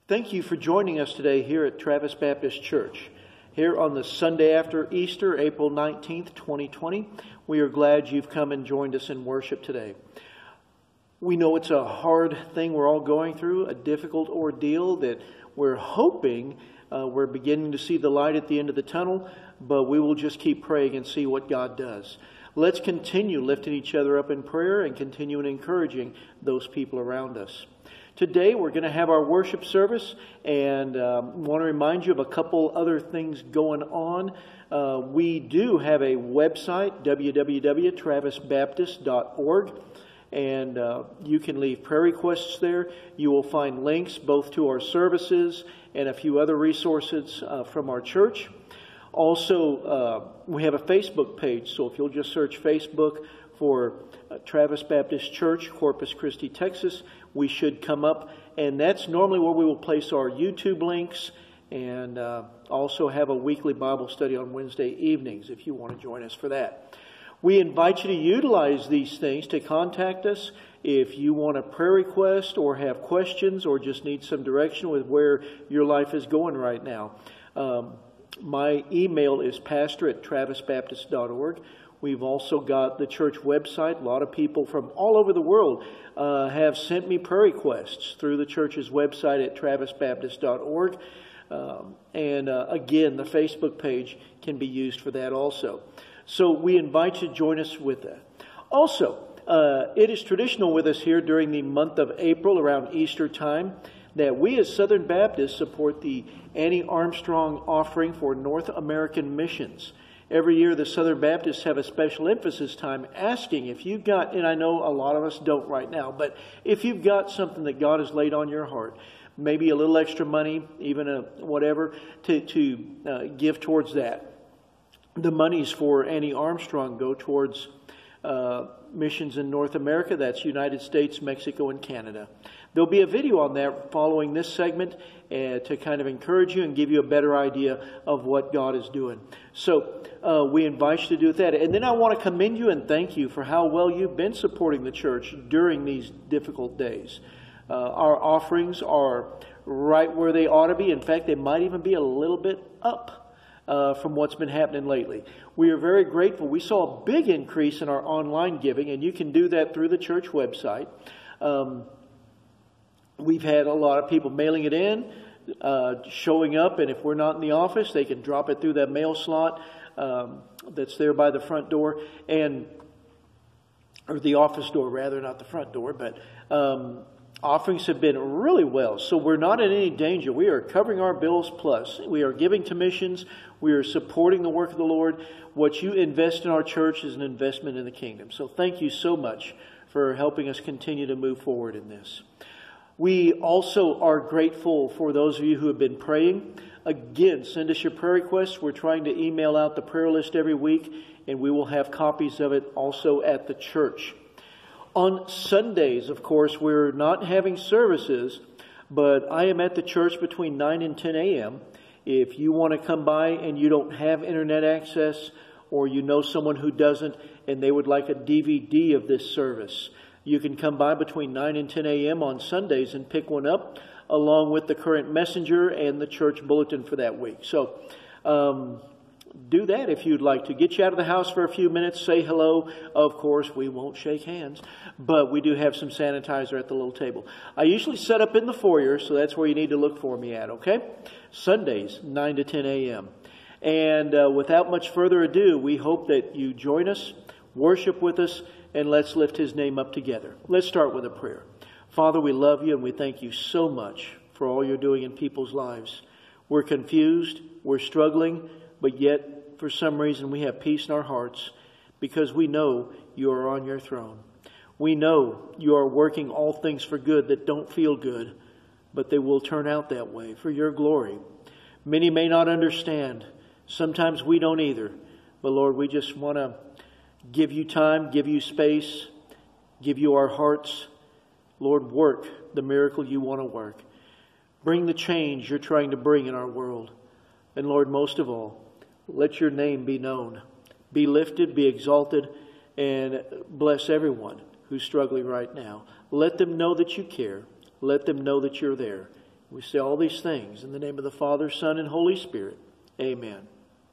Thank you for joining us today here at Travis Baptist Church. Here on the Sunday after Easter, April 19th, 2020, we are glad you've come and joined us in worship today. We know it's a hard thing we're all going through, a difficult ordeal that we're hoping we're beginning to see the light at the end of the tunnel, but we will just keep praying and see what God does. Let's continue lifting each other up in prayer and continue encouraging those people around us. Today we're going to have our worship service, and want to remind you of a couple other things going on. We do have a website, www.travisbaptist.org, and you can leave prayer requests there. You will find links both to our services and a few other resources from our church. Also, we have a Facebook page, so if you'll just search Facebook for Travis Baptist Church, Corpus Christi, Texas, we should come up, and that's normally where we will place our YouTube links, and also have a weekly Bible study on Wednesday evenings if you want to join us for that. We invite you to utilize these things to contact us if you want a prayer request or have questions or just need some direction with where your life is going right now. My email is pastor@travisbaptist.org. We've also got the church website. A lot of people from all over the world have sent me prayer requests through the church's website at travisbaptist.org. Again, the Facebook page can be used for that also. So we invite you to join us with that. Also, it is traditional with us here during the month of April around Easter time that we as Southern Baptists support the Annie Armstrong offering for North American missions. Every year the Southern Baptists have a special emphasis time asking if you've got, and I know a lot of us don't right now, but if you've got something that God has laid on your heart, maybe a little extra money, even whatever, to give towards that. The monies for Annie Armstrong go towards missions in North America. That's United States, Mexico, and Canada. There'll be a video on that following this segment to kind of encourage you and give you a better idea of what God is doing. So we invite you to do that. And then I want to commend you and thank you for how well you've been supporting the church during these difficult days. Our offerings are right where they ought to be. In fact, they might even be a little bit up from what's been happening lately. We are very grateful. We saw a big increase in our online giving, and you can do that through the church website. We've had a lot of people mailing it in, showing up, and if we're not in the office, they can drop it through that mail slot that's there by the front door, or the office door rather, not the front door, but offerings have been really well, so we're not in any danger. We are covering our bills plus. We are giving to missions. We are supporting the work of the Lord. What you invest in our church is an investment in the kingdom. So thank you so much for helping us continue to move forward in this. We also are grateful for those of you who have been praying. Again, send us your prayer requests. We're trying to email out the prayer list every week, and we will have copies of it also at the church. On Sundays, of course, we're not having services, but I am at the church between 9 and 10 a.m. If you want to come by and you don't have internet access, or you know someone who doesn't and they would like a DVD of this service, you can come by between 9 and 10 a.m. on Sundays and pick one up, along with the current messenger and the church bulletin for that week. So, do that if you'd like to. Get you out of the house for a few minutes, say hello. Of course, we won't shake hands, but we do have some sanitizer at the little table. I usually set up in the foyer, so that's where you need to look for me at, okay? Sundays, 9 to 10 a.m. And without much further ado, we hope that you join us, worship with us, and let's lift His name up together. Let's start with a prayer. Father, we love you and we thank you so much for all you're doing in people's lives. We're confused, we're struggling, but yet, for some reason, we have peace in our hearts because we know you are on your throne. We know you are working all things for good that don't feel good, but they will turn out that way for your glory. Many may not understand. Sometimes we don't either. But Lord, we just want to give you time, give you space, give you our hearts. Lord, work the miracle you want to work. Bring the change you're trying to bring in our world. And Lord, most of all, let your name be known. Be lifted, be exalted, and bless everyone who's struggling right now. Let them know that you care. Let them know that you're there. We say all these things in the name of the Father, Son, and Holy Spirit. Amen.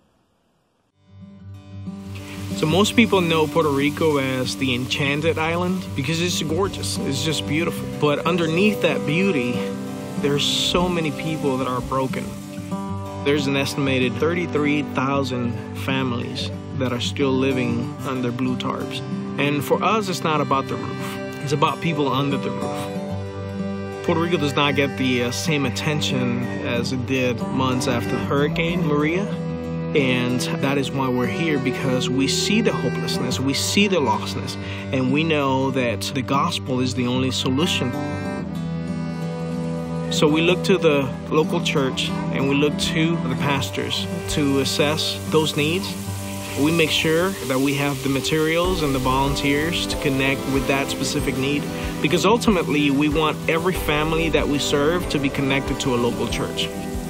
So most people know Puerto Rico as the Enchanted Island because it's gorgeous. It's just beautiful. But underneath that beauty, there's so many people that are broken. There's an estimated 33,000 families that are still living under blue tarps. And for us, it's not about the roof. It's about people under the roof. Puerto Rico does not get the same attention as it did months after Hurricane Maria. And that is why we're here, because we see the hopelessness, we see the lostness, and we know that the gospel is the only solution. So we look to the local church and we look to the pastors to assess those needs. We make sure that we have the materials and the volunteers to connect with that specific need, because ultimately we want every family that we serve to be connected to a local church.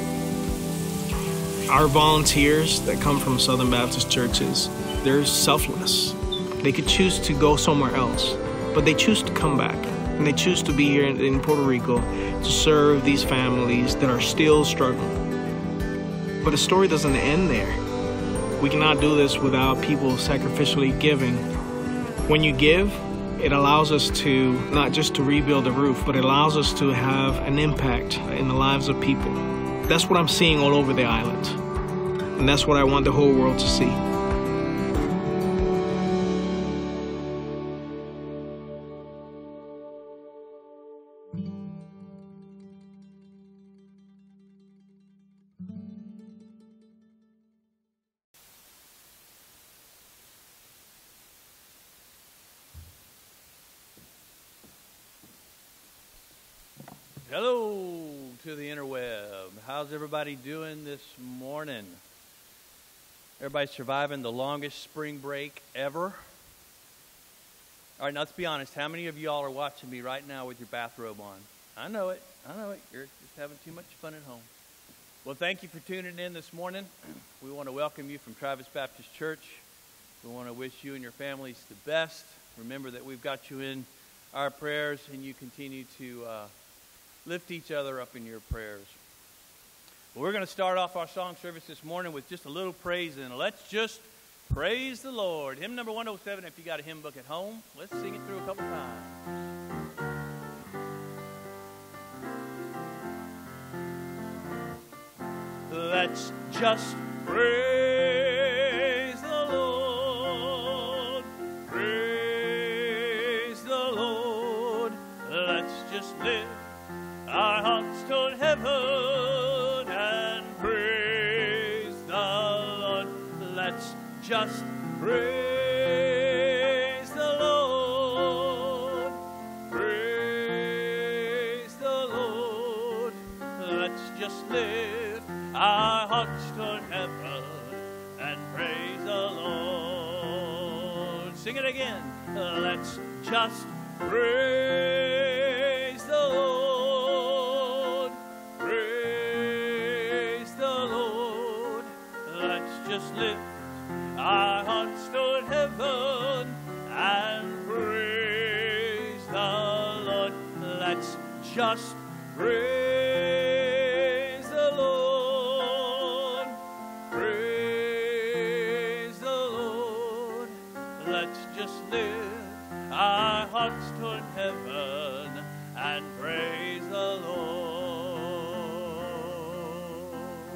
Our volunteers that come from Southern Baptist churches, they're selfless. They could choose to go somewhere else, but they choose to come back. And they choose to be here in Puerto Rico to serve these families that are still struggling. But the story doesn't end there. We cannot do this without people sacrificially giving. When you give, it allows us to not just to rebuild the roof, but it allows us to have an impact in the lives of people. That's what I'm seeing all over the island. And that's what I want the whole world to see. Hello to the interweb. How's everybody doing this morning? Everybody surviving the longest spring break ever? All right, now let's be honest. How many of y'all are watching me right now with your bathrobe on? I know it. You're just having too much fun at home. Well, thank you for tuning in this morning. We want to welcome you from Travis Baptist Church. We want to wish you and your families the best. Remember that we've got you in our prayers, and you continue to lift each other up in your prayers. Well, we're going to start off our song service this morning with just a little praise, and let's just praise the Lord. Hymn number 107, if you got a hymn book at home, let's sing it through a couple times. Let's just praise the Lord, praise the Lord. Let's just lift our hearts toward heaven and praise the Lord. Let's just praise the Lord, praise the Lord. Let's just lift our hearts toward heaven and praise the Lord. Sing it again. Let's just praise the Lord, praise the Lord. Let's just lift our hearts toward heaven and praise the Lord. Let's just praise the Lord, praise the Lord. Let's just lift our hearts toward heaven and praise the Lord.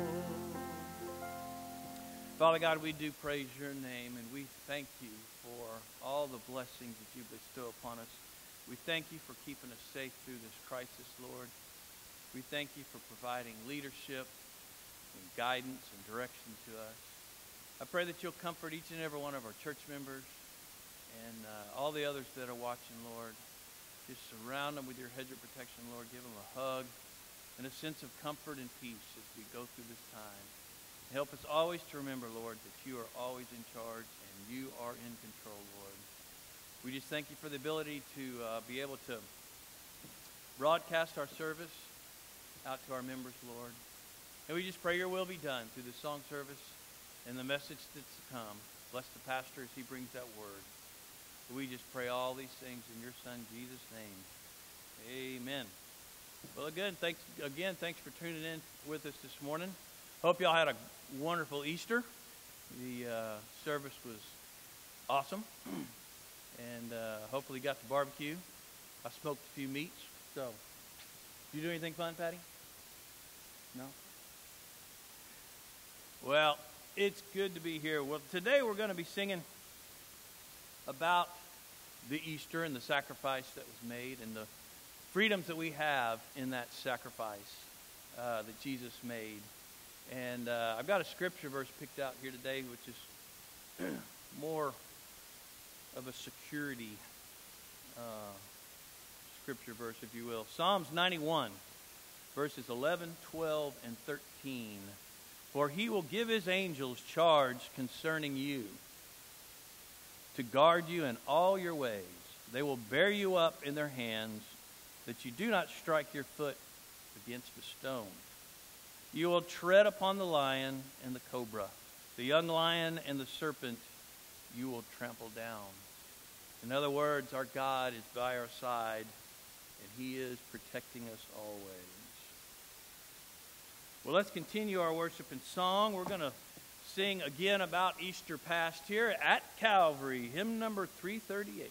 Father God, we do praise your name, and we thank you for all the blessings that you bestow upon us. We thank you for keeping us safe through this crisis, Lord. We thank you for providing leadership and guidance and direction to us. I pray that you'll comfort each and every one of our church members and all the others that are watching, Lord. Just surround them with your hedge of protection, Lord. Give them a hug and a sense of comfort and peace as we go through this time. Help us always to remember, Lord, that you are always in charge and you are in control, Lord. We just thank you for the ability to be able to broadcast our service out to our members, Lord. And we just pray your will be done through the song service and the message that's to come. Bless the pastor as he brings that word. We just pray all these things in your Son, Jesus' name. Amen. Well, thanks for tuning in with us this morning. Hope y'all had a wonderful Easter. The service was awesome, and hopefully got to barbecue. I smoked a few meats. So, you do anything fun, Patty? No? Well, it's good to be here. Well, today we're going to be singing about the Easter and the sacrifice that was made and the freedoms that we have in that sacrifice that Jesus made. And I've got a scripture verse picked out here today, which is more of a security scripture verse, if you will. Psalms 91, verses 11, 12, and 13. For he will give his angels charge concerning you, to guard you in all your ways. They will bear you up in their hands, that you do not strike your foot against a stone. You will tread upon the lion and the cobra, the young lion and the serpent you will trample down. In other words, our God is by our side, and he is protecting us always. Well, let's continue our worship and song. We're going to sing again about Easter past here at Calvary, hymn number 338.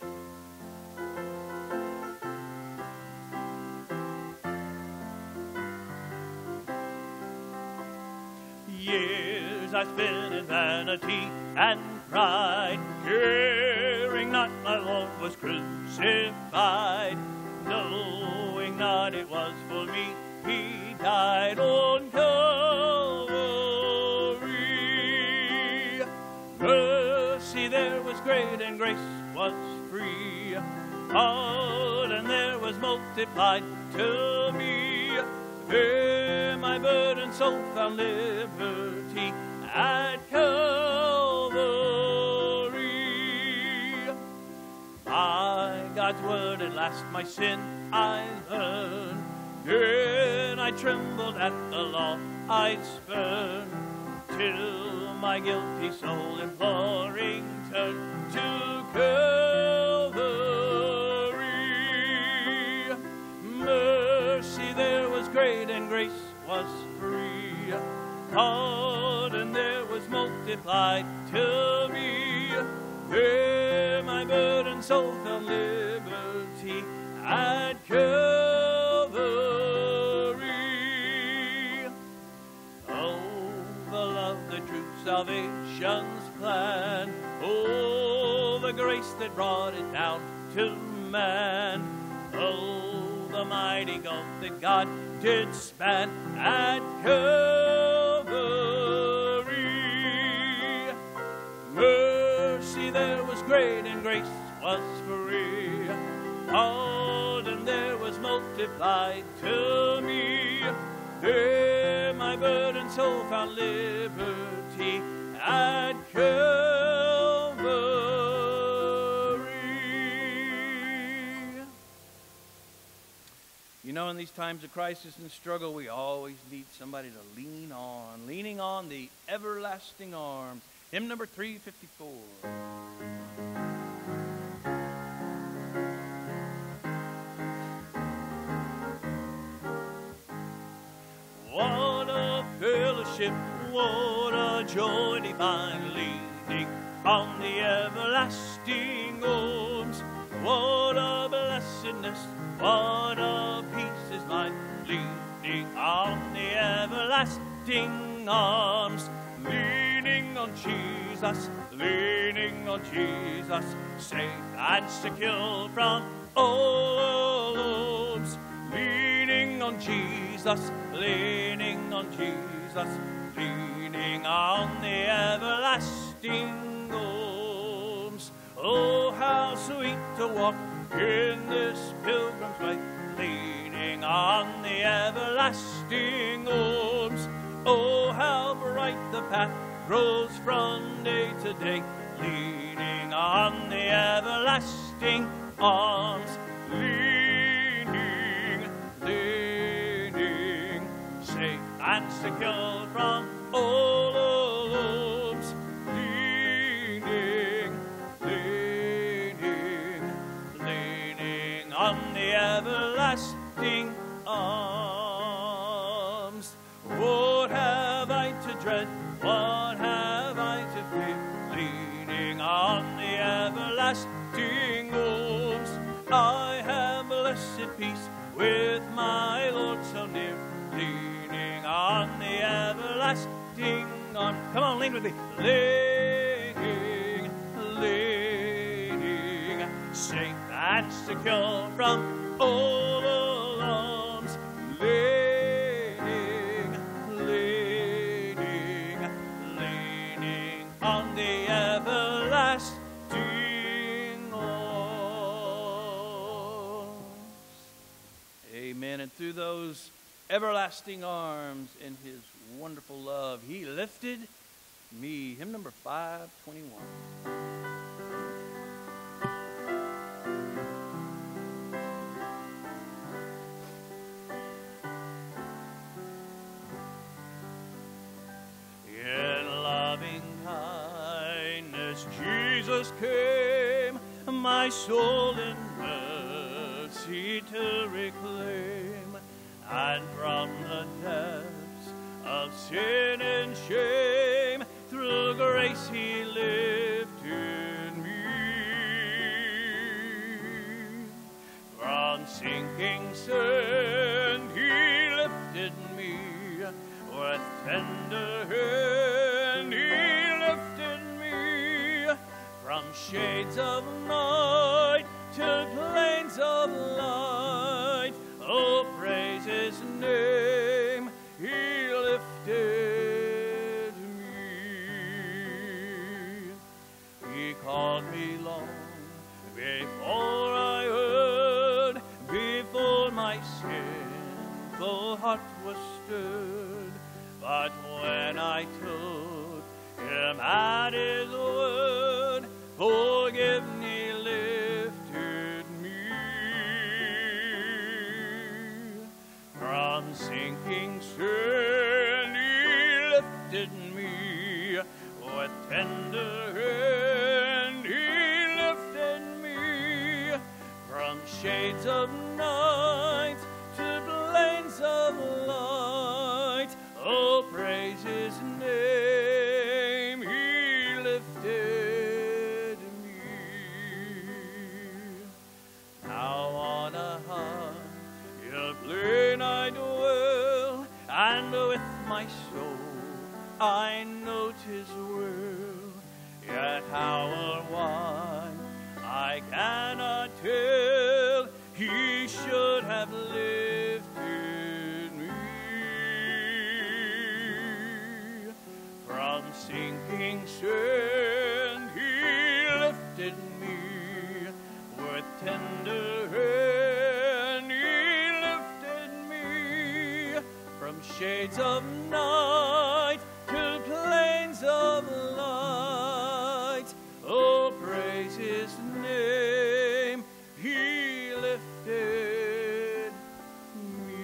Years I spent in vanity and pride, caring not my Lord was crucified, knowing not it was for me he died on Calvary. Mercy there was great and grace was free, pardon there was multiplied to me. There my burdened soul found liberty at Calvary. By God's word at last my sin I learned, then I trembled at the law I'd spurn, till my guilty soul imploring turned to Calvary. Mercy there was great and grace was free, pardon there was multiplied to me. There my burdened soul found liberty at Calvary. Oh, the love, the truth, salvation's plan. Oh, the grace that brought it down to man. Oh, the mighty gulf that God did span at Calvary. Mercy there was great and grace was free, pardon there was multiplied to me. There my burdened soul found liberty at Calvary. You know, in these times of crisis and struggle, we always need somebody to leaning on the everlasting arms. Hymn number 354. What a fellowship, what a joy divine, leaning on the everlasting arms. What a blessedness, what a peace is mine, leaning on the everlasting arms. Leaning on Jesus, safe and secure from all alarms. Leaning on Jesus, leaning on the everlasting arms. Oh, how sweet to walk in this pilgrim's way, leaning on the everlasting arms. Oh, how bright the path grows from day to day, leaning on the everlasting arms. Leaning, safe and secure from all alarms. Leaning on the everlasting Come on, lean with me. Leaning, leaning, safe and secure from all alarms. Leaning, leaning, leaning on the everlasting arms. Amen. And through those everlasting arms in his wonderful love, he lifted me. Hymn number 521. In loving kindness Jesus came, my soul in mercy to reclaim, and from the depths of sin and shame, through grace he lifted me. From sinking sand he lifted me, with tender hand he lifted me. From shades of night to plains of light, oh, praise his name, he lifted me. He called me long before I heard, before my sinful heart was stirred. But when I took him at his word, forgiveness lifted me. From sinking sand he lifted me, with tender hand he lifted me. From shades of night to plains of light, oh, praise his name, he lifted me. Now on a higher plane I dwell, and with my soul I note his will. Yet how or why I cannot tell, he should have lifted me. From sinking sand he lifted me, with tender hand he lifted me. From shades of night to plains of light, oh, praise his name, he lifted me.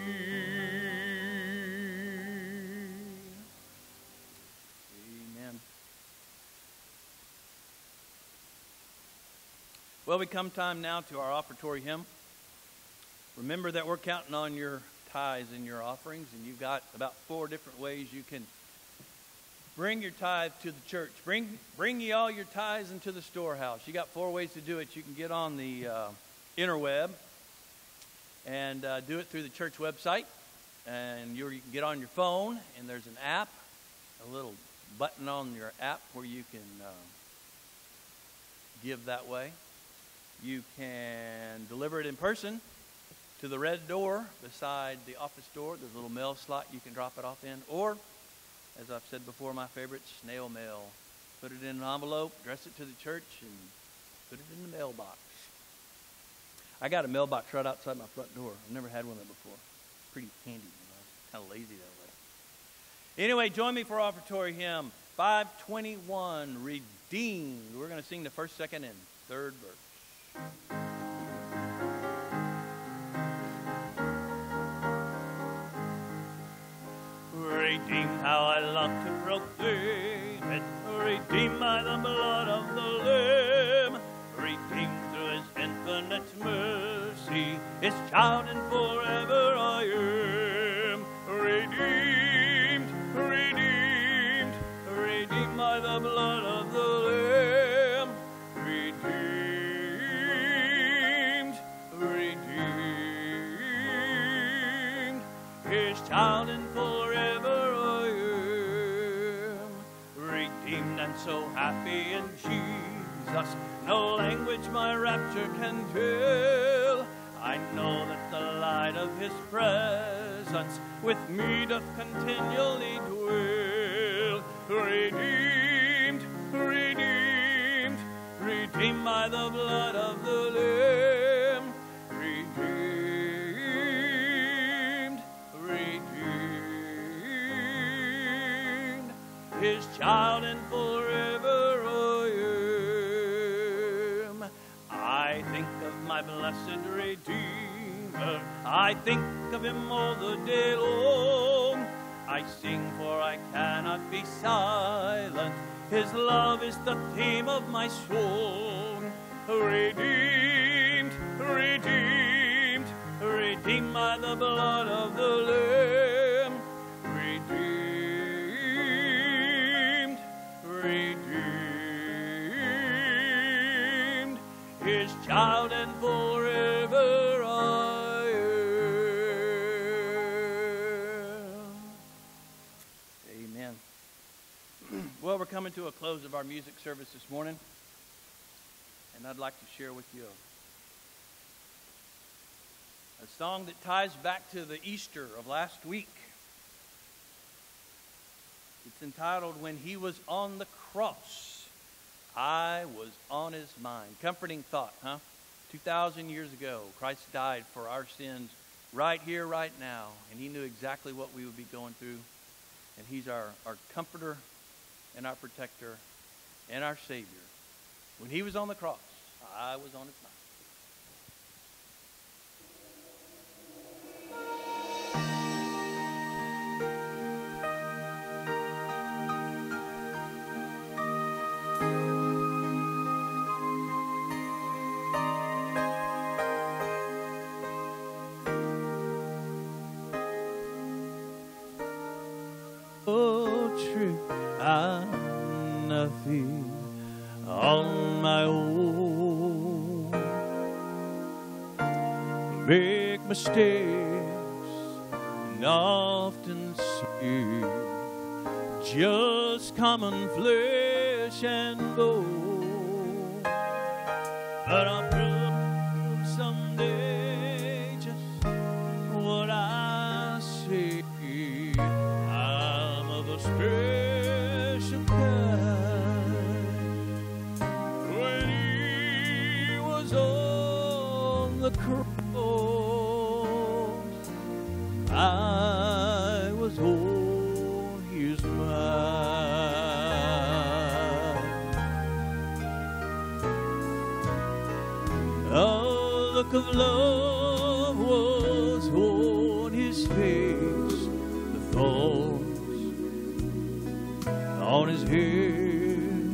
Amen. Well, we come time now to our offertory hymn. Remember that we're counting on your tithes and your offerings, and you've got about 4 different ways you can bring your tithe to the church. Bring ye all your tithes into the storehouse. You got 4 ways to do it. You can get on the interweb and do it through the church website, and you can get on your phone, and there's an app, a little button on your app where you can give that way. You can deliver it in person to the red door beside the office door. There's a little mail slot you can drop it off in. Or, as I've said before, my favorite, snail mail. Put it in an envelope, address it to the church, and put it in the mailbox. I got a mailbox right outside my front door. I've never had one of them before. Pretty handy, you know. Kind of lazy that way. Anyway, join me for offertory hymn 521, Redeemed. We're going to sing the first, second, and third verse. Redeemed, how I love to proclaim it. Redeemed by the blood of the Lamb. Redeemed through his infinite mercy. His child and forever I am. Redeemed, redeemed, redeemed by the blood of the Lamb. Redeemed, redeemed, his child and forever I am. so happy in Jesus, no language my rapture can tell. I know that the light of his presence with me doth continually dwell. Redeemed, redeemed, redeemed by the blood of the Lamb. Redeemed, redeemed, his child and forever I am. I think of my blessed Redeemer, I think of him all the day long. I sing for I cannot be silent, his love is the theme of my song. Redeemed, redeemed, redeemed by the blood of the Lamb. Redeemed, redeemed, his child and forever I am. Amen. Well, we're coming to a close of our music service this morning, and I'd like to share with you a song that ties back to the Easter of last week. It's entitled, When He Was on the Cross, I Was on His Mind. Comforting thought, huh? 2,000 years ago, Christ died for our sins right here, right now, and he knew exactly what we would be going through, and he's our comforter and our protector and our Savior. When he was on the cross, I was on his mind. Oh, true, I'm nothing on my own. Make mistakes and often sin, just common flesh and bone. But I'll prove someday just what I say. I'm of a special kind. When he was on the cross, I was on his mind. A look of love was on his face, the thorns on his head,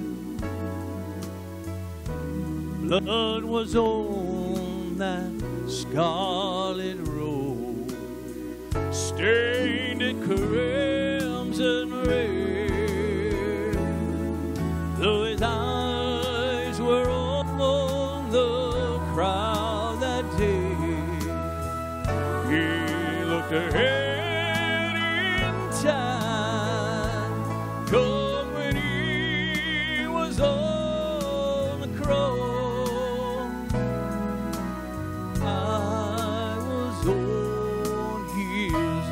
blood was on that scarlet robe, stained it crimson red. Though his eyes were on the crowd that day, he looked ahead in time. 'Cause when he was on the cross, I was on his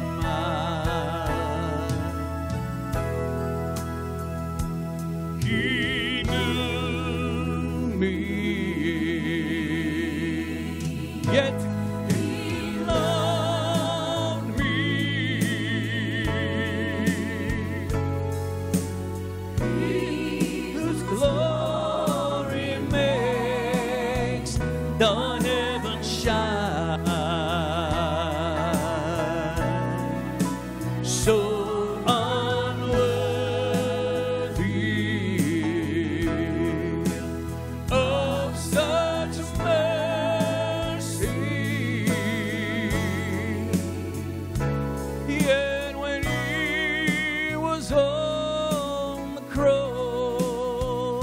mind. He knew me, yet he loved me. Whose glory makes the heavens shine, so unworthy of such mercy. Yet when he was on the cross,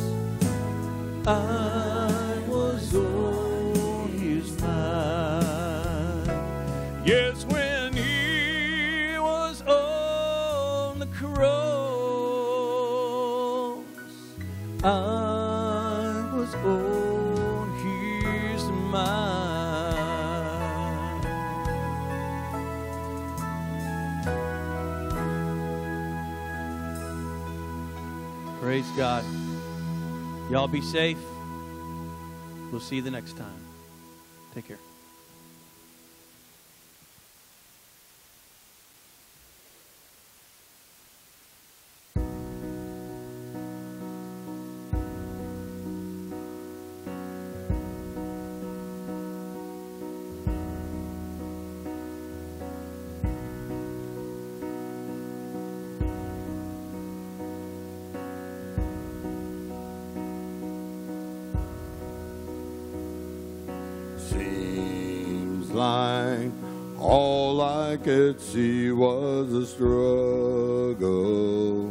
I was on his mind. Yes, when he was on the cross, I was born here's mine. Praise God. Y'all be safe. We'll see you the next time. Take care. Seems like all I could see was a struggle,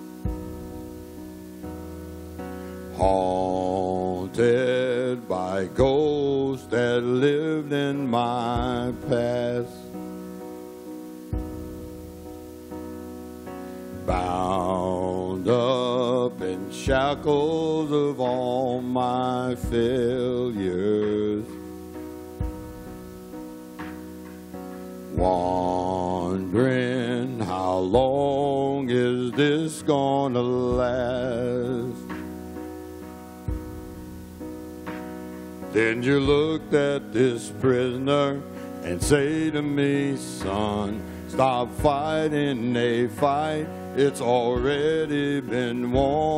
haunted by ghosts that lived in my past, bound up in shackles of all my failures, wondering how long is this gonna last. Then you looked at this prisoner and say to me, son, stop fighting a fight, it's already been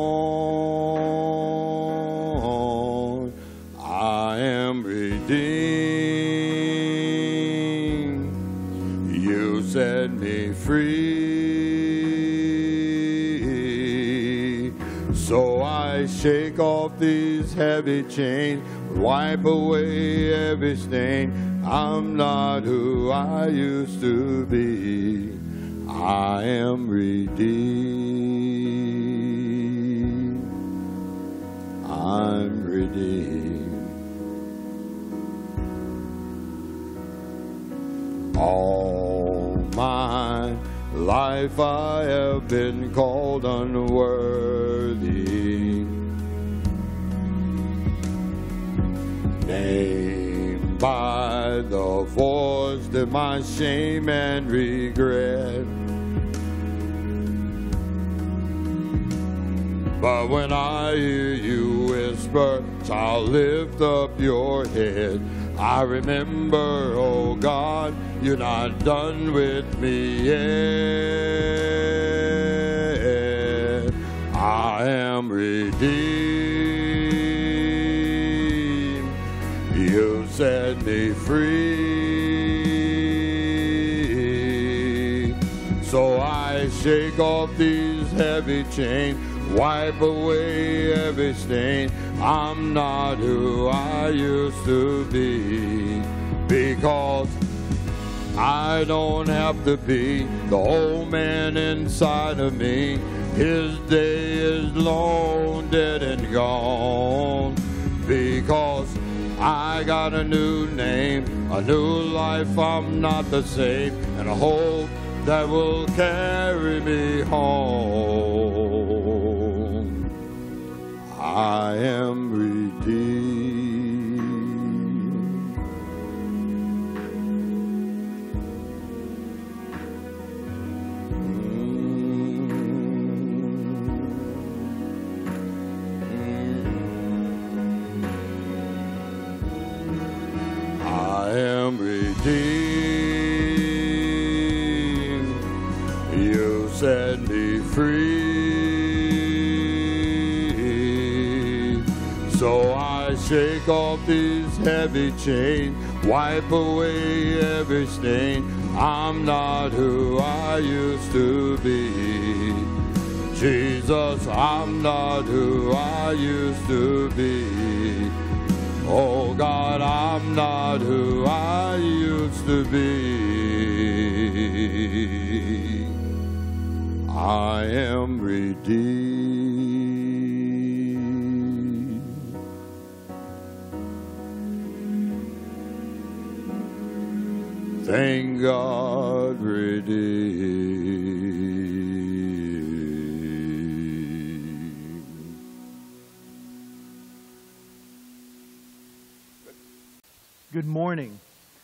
won. I am redeemed, you set me free. So I shake off these heavy chains, wipe away every stain. I'm not who I used to be. I am redeemed. I'm redeemed. All my life I have been called unworthy, named by the voice that my shame and regret. But when I hear you whisper, child, lift up your head, I remember, oh God, you're not done with me yet. I am redeemed, you set me free. So I shake off these heavy chains, wipe away every stain. I'm not who I used to be, because I don't have to be the old man inside of me. His day is long dead and gone, because I got a new name, a new life. I'm not the same, and a hope that will carry me home. I am redeemed. I am redeemed. You set me free. So I shake off these heavy chains, wipe away every stain. I'm not who I used to be. Jesus, I'm not who I used to be. Oh God, I'm not who I used to be. I am redeemed. Thank God, redeemed. Good morning.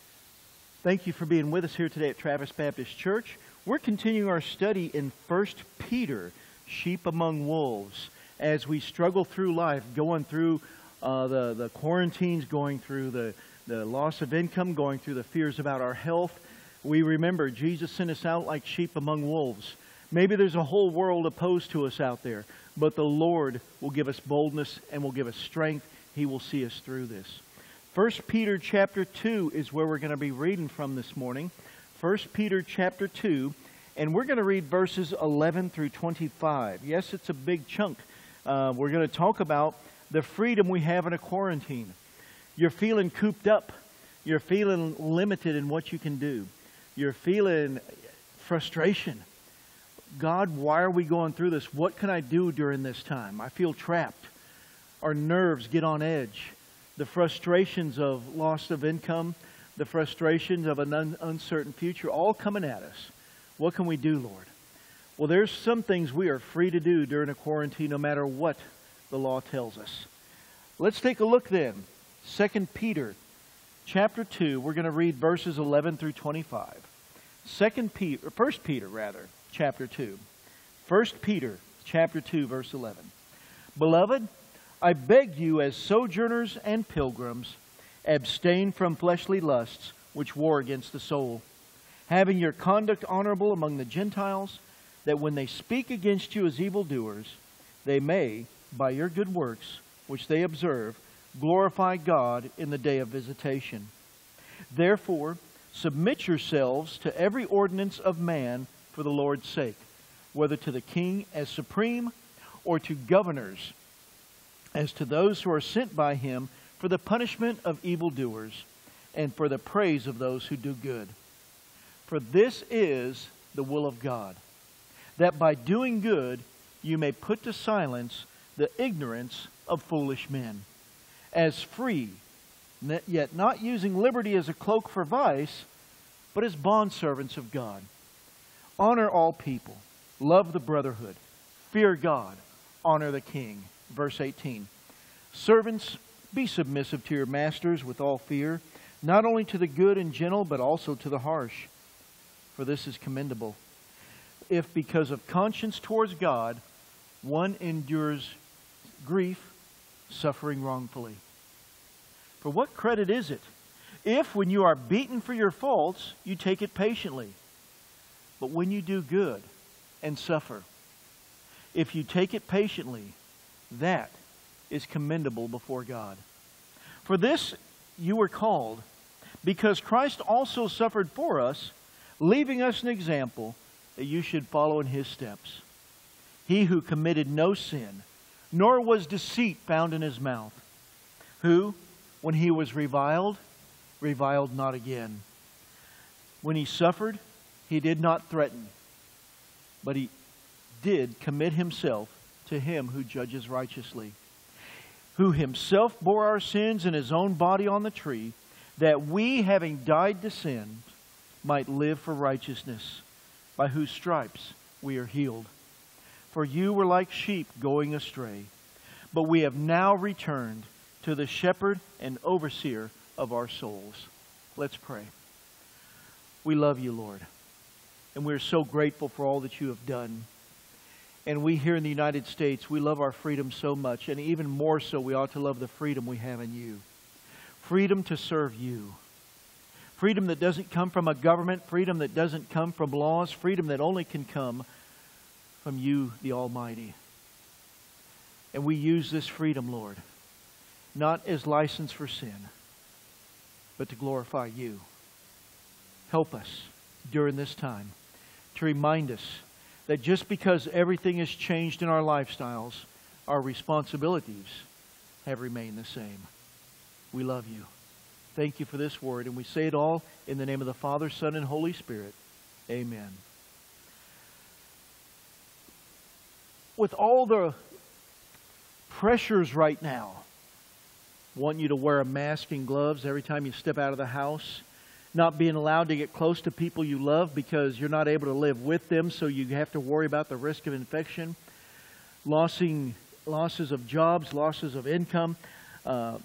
Thank you for being with us here today at Travis Baptist Church. We're continuing our study in 1 Peter, sheep among wolves, as we struggle through life, going through the quarantines, going through the loss of income, going through the fears about our health. We remember Jesus sent us out like sheep among wolves. Maybe there's a whole world opposed to us out there, but the Lord will give us boldness and will give us strength. He will see us through this. 1 Peter chapter 2 is where we're going to be reading from this morning. 1 Peter chapter 2, and we're going to read verses 11 through 25. Yes, it's a big chunk. We're going to talk about the freedom we have in a quarantine. You're feeling cooped up. You're feeling limited in what you can do. You're feeling frustration. God, why are we going through this? What can I do during this time? I feel trapped. Our nerves get on edge. The frustrations of loss of income, the frustrations of an uncertain future, all coming at us. What can we do, Lord? Well, there's some things we are free to do during a quarantine, no matter what the law tells us. Let's take a look then. 2 Peter chapter 2, we're going to read verses 11 through 25. 1 Peter, chapter 2. 1 Peter chapter 2, verse 11. Beloved, I beg you as sojourners and pilgrims, abstain from fleshly lusts which war against the soul, having your conduct honorable among the Gentiles, that when they speak against you as evildoers, they may, by your good works which they observe, glorify God in the day of visitation. Therefore, submit yourselves to every ordinance of man for the Lord's sake, whether to the king as supreme, or to governors, as to those who are sent by him for the punishment of evildoers, and for the praise of those who do good. For this is the will of God, that by doing good you may put to silence the ignorance of foolish men, as free, yet not using liberty as a cloak for vice, but as bondservants of God. Honor all people, love the brotherhood, fear God, honor the king. Verse 18, servants, be submissive to your masters with all fear, not only to the good and gentle, but also to the harsh. For this is commendable, if because of conscience towards God, one endures grief, suffering wrongfully. For what credit is it, if when you are beaten for your faults, you take it patiently? But when you do good and suffer, if you take it patiently, that is commendable before God. For this you were called, because Christ also suffered for us, leaving us an example that you should follow in His steps. He who committed no sin, nor was deceit found in His mouth, who, when He was reviled, reviled not again. When He suffered, He did not threaten, but He did commit Himself to Him who judges righteously, who Himself bore our sins in His own body on the tree, that we, having died to sin, might live for righteousness, by whose stripes we are healed. For you were like sheep going astray, but we have now returned to the shepherd and overseer of our souls. Let's pray. We love you, Lord, and we're so grateful for all that you have done. And we here in the United States, we love our freedom so much, and even more so, we ought to love the freedom we have in you. Freedom to serve you. Freedom that doesn't come from a government, freedom that doesn't come from laws, freedom that only can come from you, the Almighty. And we use this freedom, Lord, not as license for sin, but to glorify you. Help us during this time to remind us that just because everything has changed in our lifestyles, our responsibilities have remained the same. We love you. Thank you for this word, and we say it all in the name of the Father, Son, and Holy Spirit. Amen. With all the pressures right now, wanting you to wear a mask and gloves every time you step out of the house, not being allowed to get close to people you love because you're not able to live with them, so you have to worry about the risk of infection, losses of jobs, losses of income,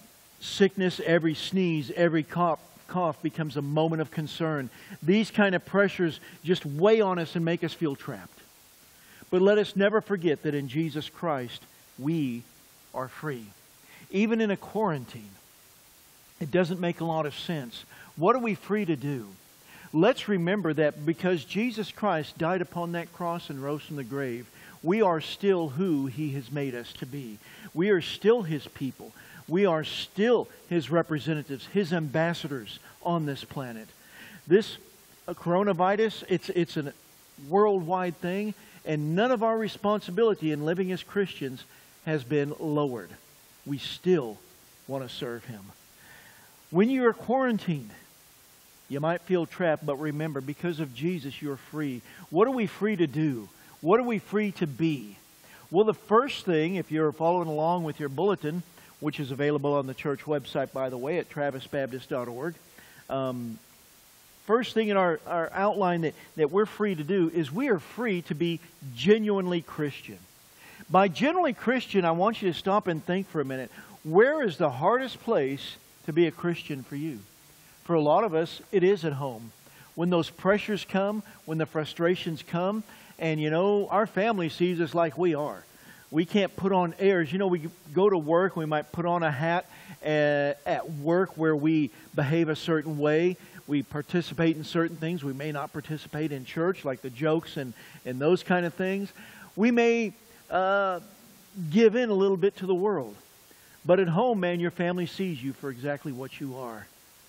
sickness, every sneeze, every cough becomes a moment of concern. These kind of pressures just weigh on us and make us feel trapped. But let us never forget that in Jesus Christ, we are free. Even in a quarantine, it doesn't make a lot of sense. What are we free to do? Let's remember that because Jesus Christ died upon that cross and rose from the grave, we are still who He has made us to be. We are still His people. We are still His representatives, His ambassadors on this planet. This coronavirus, it's a worldwide thing, and none of our responsibility in living as Christians has been lowered. We still want to serve Him. When you are quarantined, you might feel trapped, but remember, because of Jesus, you're free. What are we free to do? What are we free to be? Well, the first thing, if you're following along with your bulletin, which is available on the church website, by the way, at travisbaptist.org, first thing in our outline that we're free to do is we are free to be genuinely Christian. By genuinely Christian, I want you to stop and think for a minute. Where is the hardest place to be a Christian for you? For a lot of us, it is at home. When those pressures come, when the frustrations come, and you know, our family sees us like we are. We can't put on airs. You know, we go to work, we might put on a hat at work where we behave a certain way. We participate in certain things. We may not participate in church, like the jokes and those kind of things. We may give in a little bit to the world. But at home, man, your family sees you for exactly what you are.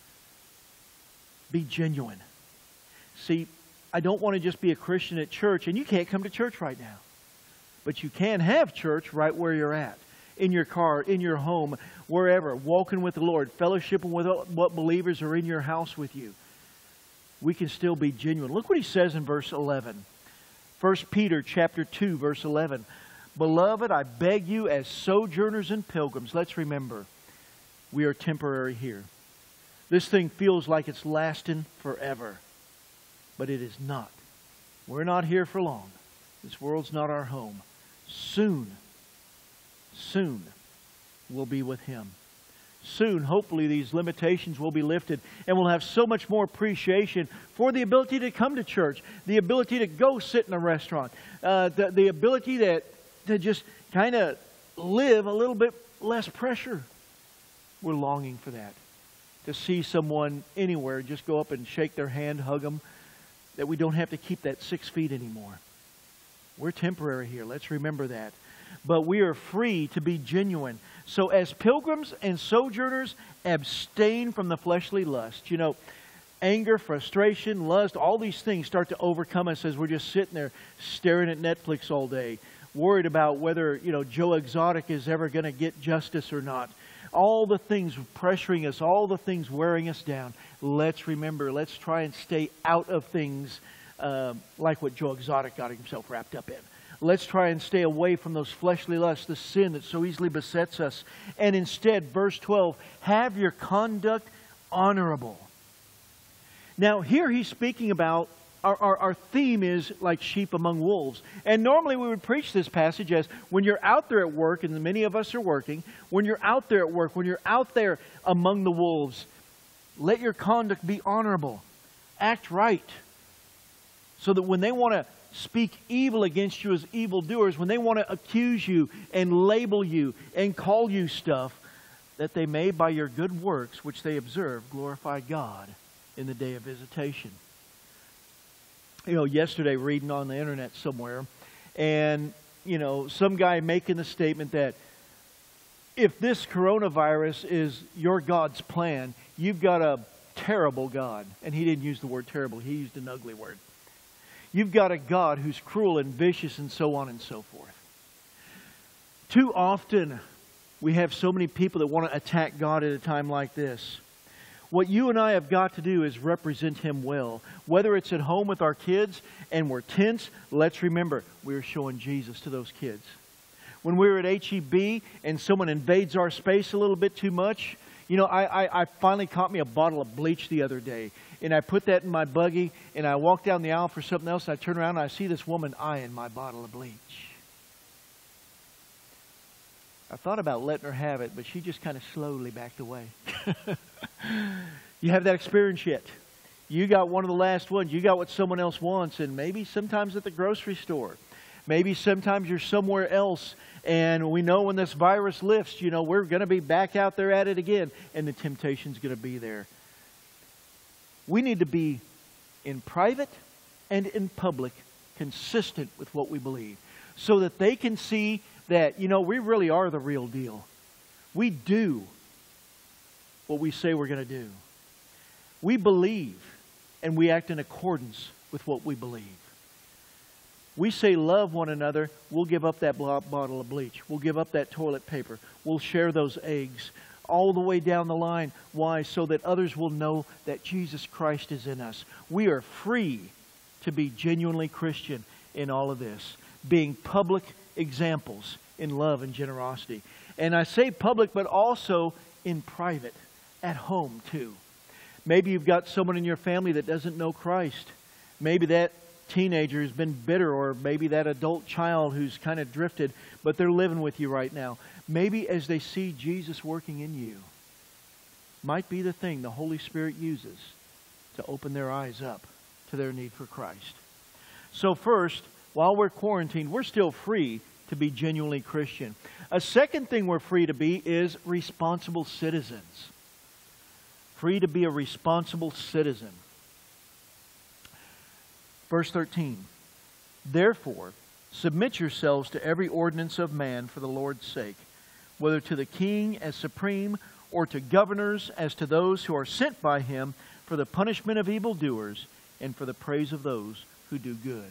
Be genuine. See, I don't want to just be a Christian at church, and you can't come to church right now. But you can have church right where you're at. In your car, in your home, wherever. Walking with the Lord, fellowshipping with what believers are in your house with you. We can still be genuine. Look what he says in verse 11. 1 Peter chapter 2, verse 11. Beloved, I beg you as sojourners and pilgrims. Let's remember, we are temporary here. This thing feels like it's lasting forever. But it is not. We're not here for long. This world's not our home. Soon we'll be with Him. Soon, hopefully, these limitations will be lifted and we'll have so much more appreciation for the ability to come to church, the ability to go sit in a restaurant, the ability to just kind of live a little bit less pressure. We're longing for that. To see someone anywhere, just go up and shake their hand, hug them, that we don't have to keep that 6 feet anymore. We're temporary here. Let's remember that. But we are free to be genuine. So as pilgrims and sojourners, abstain from the fleshly lust. You know, anger, frustration, lust, all these things start to overcome us as we're just sitting there staring at Netflix all day, worried about whether, you know, Joe Exotic is ever going to get justice or not. All the things pressuring us, all the things wearing us down. Let's remember, let's try and stay out of things like what Joe Exotic got himself wrapped up in. Let's try and stay away from those fleshly lusts, the sin that so easily besets us. And instead, verse 12, have your conduct honorable. Now, here he's speaking about our theme is like sheep among wolves. And normally we would preach this passage as when you're out there at work, and many of us are working, when you're out there at work, when you're out there among the wolves, let your conduct be honorable. Act right. So that when they want to speak evil against you as evildoers, when they want to accuse you and label you and call you stuff, that they may by your good works, which they observe, glorify God in the day of visitation. You know, yesterday reading on the internet somewhere, and, you know, some guy making the statement that if this coronavirus is your God's plan, you've got a terrible God. And he didn't use the word terrible, he used an ugly word. You've got a God who's cruel and vicious and so on and so forth. Too often, we have so many people that want to attack God at a time like this. What you and I have got to do is represent Him well. Whether it's at home with our kids and we're tense, let's remember, we're showing Jesus to those kids. When we're at HEB and someone invades our space a little bit too much, you know, I finally caught me a bottle of bleach the other day. And I put that in my buggy and I walk down the aisle for something else. And I turn around and I see this woman eyeing my bottle of bleach. I thought about letting her have it, but she just kind of slowly backed away. You have that experience yet? You got one of the last ones. You got what someone else wants, and maybe sometimes at the grocery store. Maybe sometimes you're somewhere else, and we know when this virus lifts, you know, we're going to be back out there at it again, and the temptation's going to be there. We need to be in private and in public consistent with what we believe, so that they can see that, you know, we really are the real deal. We do what we say we're going to do. We believe and we act in accordance with what we believe. We say love one another, we'll give up that bottle of bleach. We'll give up that toilet paper. We'll share those eggs all the way down the line. Why? So that others will know that Jesus Christ is in us. We are free to be genuinely Christian in all of this, being public examples in love and generosity. And I say public, but also in private, at home too. Maybe you've got someone in your family that doesn't know Christ. Maybe that teenager who's been bitter, or maybe that adult child who's kind of drifted, but they're living with you right now. Maybe as they see Jesus working in you, might be the thing the Holy Spirit uses to open their eyes up to their need for Christ. So first, while we're quarantined, we're still free to be genuinely Christian. A second thing we're free to be is responsible citizens. Free to be a responsible citizen. Verse 13. Therefore, submit yourselves to every ordinance of man for the Lord's sake, whether to the king as supreme, or to governors as to those who are sent by him, for the punishment of evildoers and for the praise of those who do good.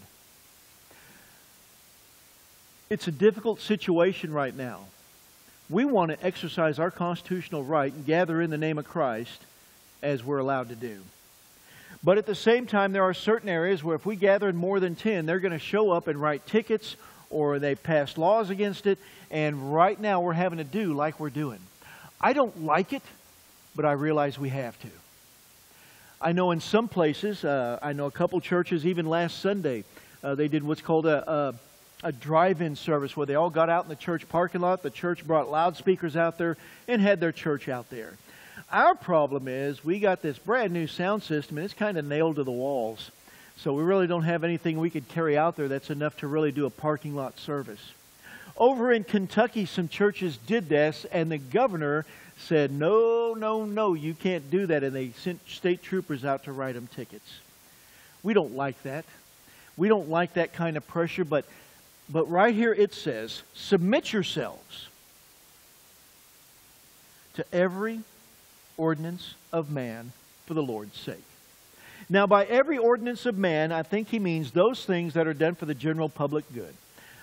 It's a difficult situation right now. We want to exercise our constitutional right and gather in the name of Christ as we're allowed to do. But at the same time, there are certain areas where if we gather in more than 10, they're going to show up and write tickets, or they pass laws against it. And right now we're having to do like we're doing. I don't like it, but I realize we have to. I know in some places, I know a couple churches, even last Sunday, they did what's called a drive-in service where they all got out in the church parking lot. The church brought loudspeakers out there and had their church out there. Our problem is we got this brand new sound system and it's kind of nailed to the walls. So we really don't have anything we could carry out there that's enough to really do a parking lot service. Over in Kentucky, some churches did this, and the governor said, no, no, no, you can't do that. And they sent state troopers out to write them tickets. We don't like that. We don't like that kind of pressure, but right here it says, submit yourselves to every ordinance of man for the Lord's sake. Now, by every ordinance of man, I think he means those things that are done for the general public good.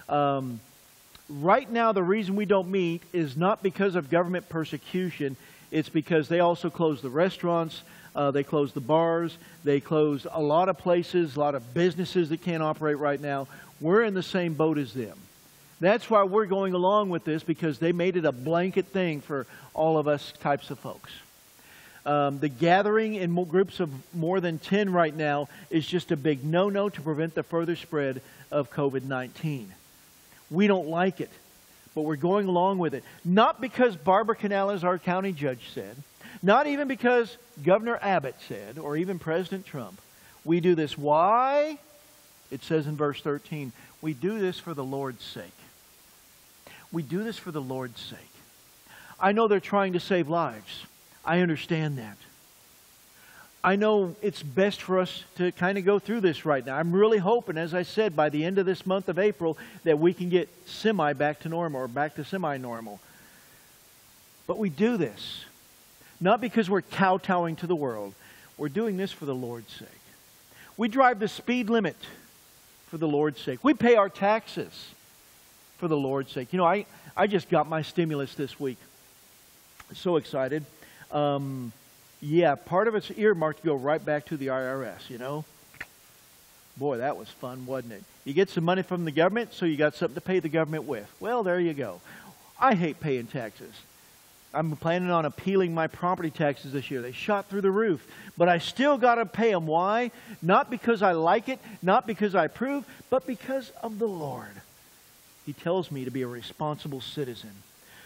Right now, the reason we don't meet is not because of government persecution. It's because they also close the restaurants, they close the bars, they close a lot of places, a lot of businesses that can't operate right now. We're in the same boat as them. That's why we're going along with this, because they made it a blanket thing for all of us types of folks. The gathering in groups of more than 10 right now is just a big no-no to prevent the further spread of COVID-19. We don't like it, but we're going along with it. Not because Barbara Canales, our county judge, said. Not even because Governor Abbott said, or even President Trump. We do this. Why? It says in verse 13, we do this for the Lord's sake. We do this for the Lord's sake. I know they're trying to save lives. I understand that. I know it's best for us to kind of go through this right now. I'm really hoping, as I said, by the end of this month of April, that we can get back to normal, or back to semi-normal. But we do this not because we're kowtowing to the world. We're doing this for the Lord's sake. We drive the speed limit for the Lord's sake. We pay our taxes for the Lord's sake. You know, I just got my stimulus this week. So excited. Yeah, part of it's earmarked to go right back to the IRS, you know. Boy, that was fun, wasn't it? You get some money from the government, so you got something to pay the government with. Well, there you go. I hate paying taxes. I'm planning on appealing my property taxes this year. They shot through the roof. But I still got to pay them. Why? Not because I like it, not because I approve, but because of the Lord. He tells me to be a responsible citizen.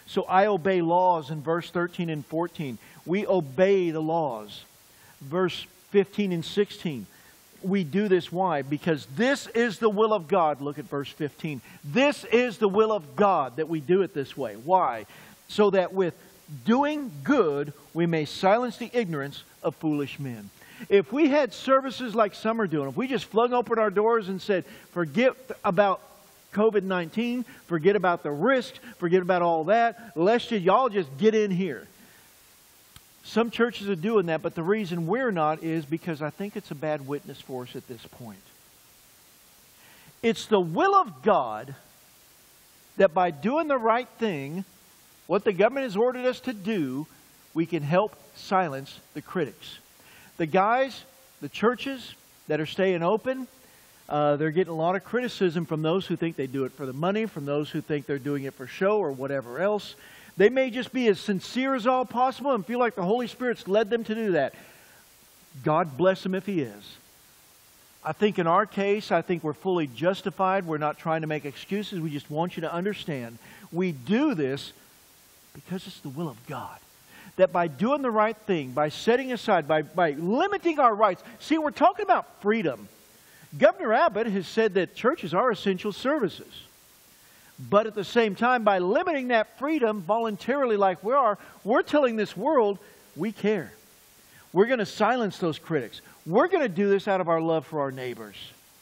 So I obey laws in verse 13 and 14. We obey the laws. Verse 15 and 16. We do this. Why? Because this is the will of God. Look at verse 15. This is the will of God that we do it this way. Why? So that with doing good, we may silence the ignorance of foolish men. If we had services like some are doing, if we just flung open our doors and said, forget about COVID-19, forget about the risks, forget about all that, let's just, y'all just get in here. Some churches are doing that, but the reason we're not is because I think it's a bad witness for us at this point. It's the will of God that by doing the right thing, what the government has ordered us to do, we can help silence the critics. The guys, the churches that are staying open, they're getting a lot of criticism from those who think they do it for the money, from those who think they're doing it for show or whatever else. They may just be as sincere as all possible and feel like the Holy Spirit's led them to do that. God bless them if He is. I think in our case, I think we're fully justified. We're not trying to make excuses. We just want you to understand we do this because it's the will of God. That by doing the right thing, by setting aside, by limiting our rights. See, we're talking about freedom. Governor Abbott has said that churches are essential services. But at the same time, by limiting that freedom voluntarily like we are, we're telling this world we care. We're going to silence those critics. We're going to do this out of our love for our neighbors.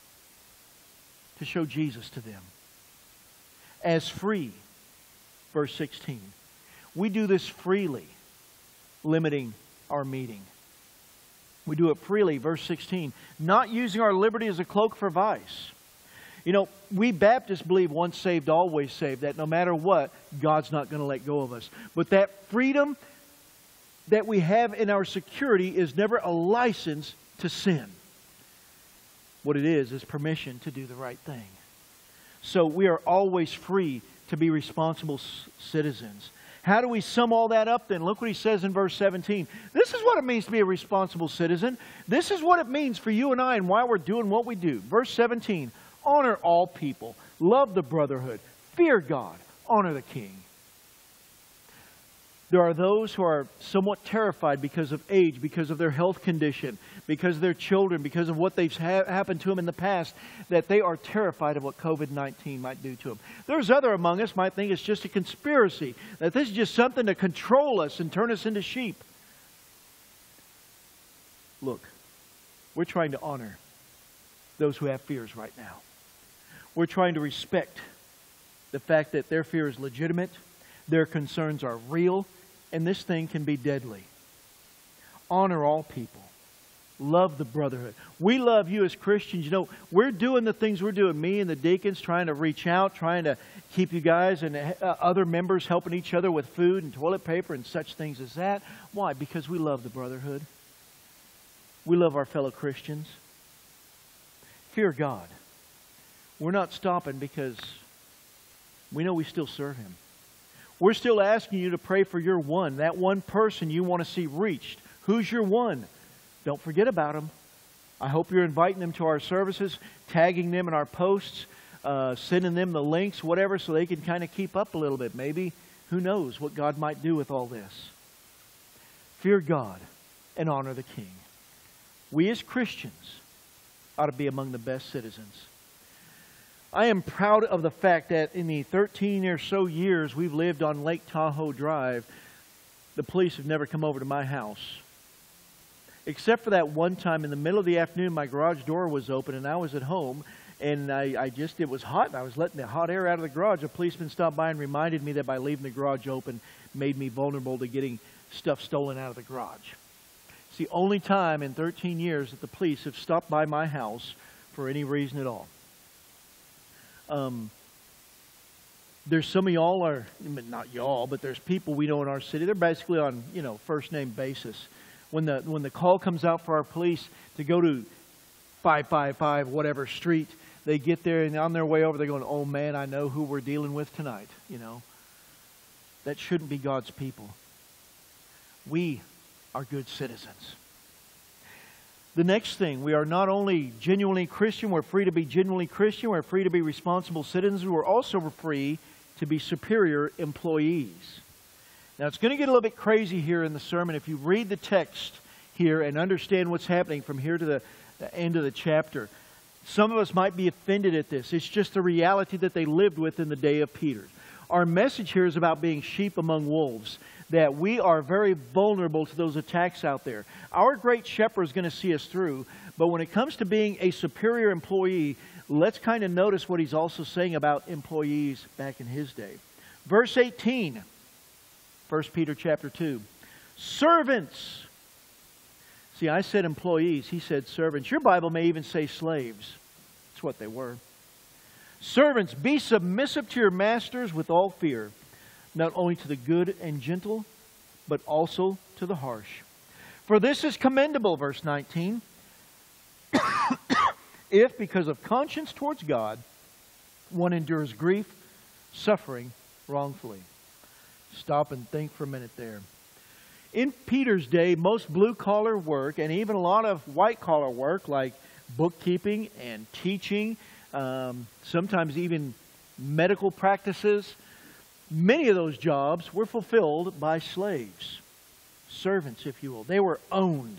To show Jesus to them. As free. Verse 16. We do this freely. Limiting our meeting. We do it freely. Verse 16. Not using our liberty as a cloak for vice. You know, we Baptists believe once saved, always saved. That no matter what, God's not going to let go of us. But that freedom that we have in our security is never a license to sin. What it is permission to do the right thing. So we are always free to be responsible citizens. How do we sum all that up then? Look what he says in verse 17. This is what it means to be a responsible citizen. This is what it means for you and I and why we're doing what we do. Verse 17. Honor all people. Love the brotherhood. Fear God. Honor the king. There are those who are somewhat terrified because of age, because of their health condition, because of their children, because of what they've happened to them in the past, that they are terrified of what COVID-19 might do to them. There's other among us might think it's just a conspiracy, that this is just something to control us and turn us into sheep. Look, we're trying to honor those who have fears right now. We're trying to respect the fact that their fear is legitimate, their concerns are real, and this thing can be deadly. Honor all people. Love the brotherhood. We love you as Christians. You know, we're doing the things we're doing. Me and the deacons trying to reach out, trying to keep you guys and other members helping each other with food and toilet paper and such things as that. Why? Because we love the brotherhood. We love our fellow Christians. Fear God. We're not stopping because we know we still serve Him. We're still asking you to pray for your one, that one person you want to see reached. Who's your one? Don't forget about them. I hope you're inviting them to our services, tagging them in our posts, sending them the links, whatever, so they can kind of keep up a little bit. Maybe, who knows what God might do with all this. Fear God and honor the King. We as Christians ought to be among the best citizens. I am proud of the fact that in the 13 or so years we've lived on Lake Tahoe Drive, the police have never come over to my house. Except for that one time in the middle of the afternoon, my garage door was open and I was at home and it was hot and I was letting the hot air out of the garage. A policeman stopped by and reminded me that by leaving the garage open made me vulnerable to getting stuff stolen out of the garage. It's the only time in 13 years that the police have stopped by my house for any reason at all. There's some of y'all are, not y'all, but there's people we know in our city. They're basically on, first name basis. When the call comes out for our police to go to 555 whatever street, they get there and on their way over they're going, oh man, I know who we're dealing with tonight. That shouldn't be God's people. We are good citizens. The next thing, we are not only genuinely Christian, we're free to be genuinely Christian, we're free to be responsible citizens, we're also free to be superior employees. Now, it's going to get a little bit crazy here in the sermon if you read the text here and understand what's happening from here to the end of the chapter. Some of us might be offended at this. It's just the reality that they lived with in the day of Peter. Our message here is about being sheep among wolves, that we are very vulnerable to those attacks out there. Our great shepherd is going to see us through, but when it comes to being a superior employee, let's kind of notice what he's also saying about employees back in his day. Verse 18, 1 Peter chapter 2. Servants. See, I said employees. He said servants. Your Bible may even say slaves. That's what they were. Servants, be submissive to your masters with all fear, not only to the good and gentle, but also to the harsh. For this is commendable, verse 19, if because of conscience towards God, one endures grief, suffering wrongfully. Stop and think for a minute there. In Peter's day, most blue-collar work and even a lot of white-collar work like bookkeeping and teaching, sometimes even medical practices, many of those jobs were fulfilled by slaves, servants, if you will. They were owned.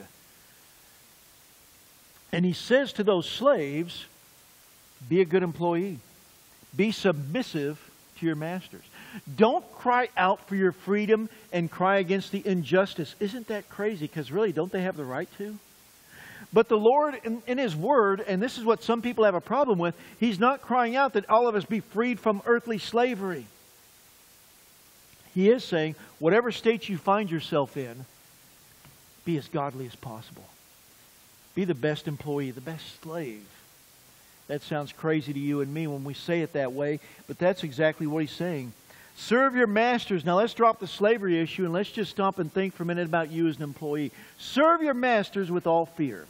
And he says to those slaves, be a good employee. Be submissive to your masters. Don't cry out for your freedom and cry against the injustice. Isn't that crazy? Because really, don't they have the right to? But the Lord, in His Word, and this is what some people have a problem with, He's not crying out that all of us be freed from earthly slavery. He is saying, whatever state you find yourself in, be as godly as possible. Be the best employee, the best slave. That sounds crazy to you and me when we say it that way, but that's exactly what He's saying. Serve your masters. Now let's drop the slavery issue and let's just stop and think for a minute about you as an employee. Serve your masters with all fear.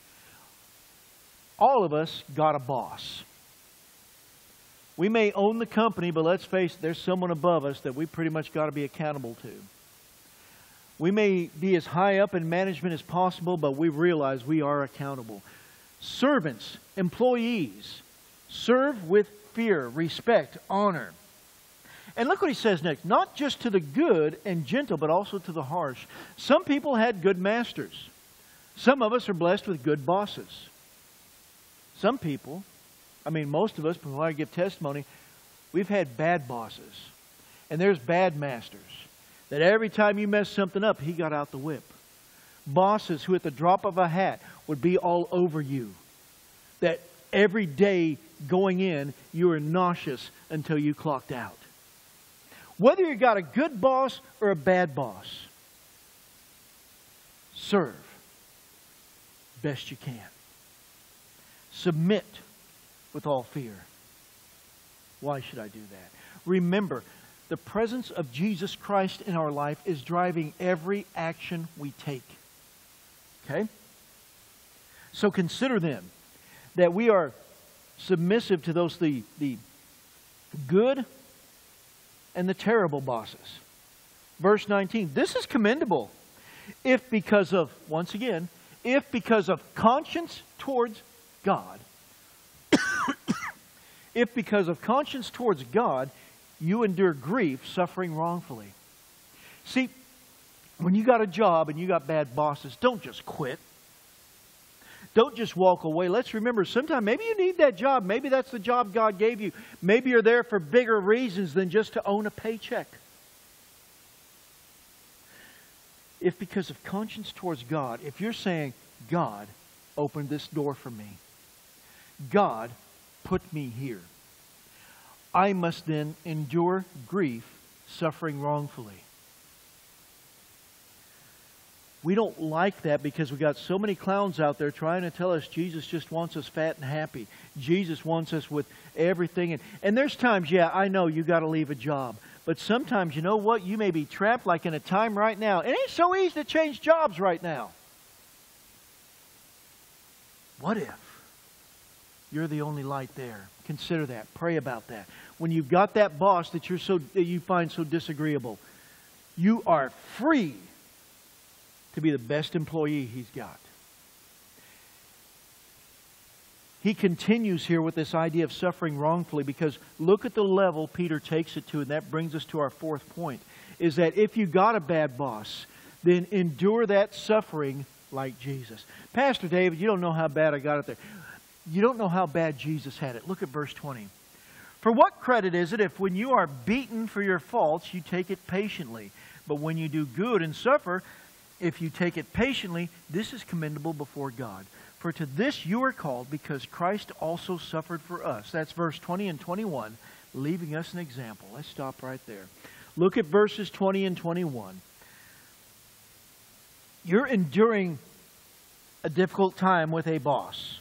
All of us got a boss. We may own the company, but let's face it, there's someone above us that we pretty much got to be accountable to. We may be as high up in management as possible, but we realize we are accountable. Servants, employees, serve with fear, respect, honor. And look what he says next. Not just to the good and gentle, but also to the harsh. Some people had good masters. Some of us are blessed with good bosses. Some people, most of us, before I give testimony, we've had bad bosses. And there's bad masters. That every time you mess something up, he got out the whip. Bosses who at the drop of a hat would be all over you. That every day going in, you were nauseous until you clocked out. Whether you got a good boss or a bad boss, serve best you can. Submit with all fear. Why should I do that? Remember, the presence of Jesus Christ in our life is driving every action we take. Okay? So consider then that we are submissive to those the good and the terrible bosses. Verse 19, this is commendable if because of, once again, if because of conscience towards God, if because of conscience towards God, you endure grief, suffering wrongfully. See, when you got a job and you got bad bosses, don't just quit. Don't just walk away. Let's remember, sometimes maybe you need that job. Maybe that's the job God gave you. Maybe you're there for bigger reasons than just to own a paycheck. If because of conscience towards God, if you're saying, God opened this door for me. God put me here. I must then endure grief, suffering wrongfully. We don't like that because we got so many clowns out there trying to tell us Jesus just wants us fat and happy. Jesus wants us with everything. And there's times, yeah, I know you got to leave a job. But sometimes, you know what? You may be trapped like in a time right now. It ain't so easy to change jobs right now. What if you're the only light there? Consider that. Pray about that. When you've got that boss that you find so disagreeable, you are free to be the best employee he's got. he continues here with this idea of suffering wrongfully, because look at the level Peter takes it to, and that brings us to our fourth point, is that if you got a bad boss, then endure that suffering like Jesus. Pastor David, you don't know how bad I got it there. You don't know how bad Jesus had it. Look at verse 20. For what credit is it if when you are beaten for your faults, you take it patiently? But when you do good and suffer, if you take it patiently, this is commendable before God. For to this you are called, because Christ also suffered for us. That's verse 20 and 21, leaving us an example. Let's stop right there. Look at verses 20 and 21. You're enduring a difficult time with a boss.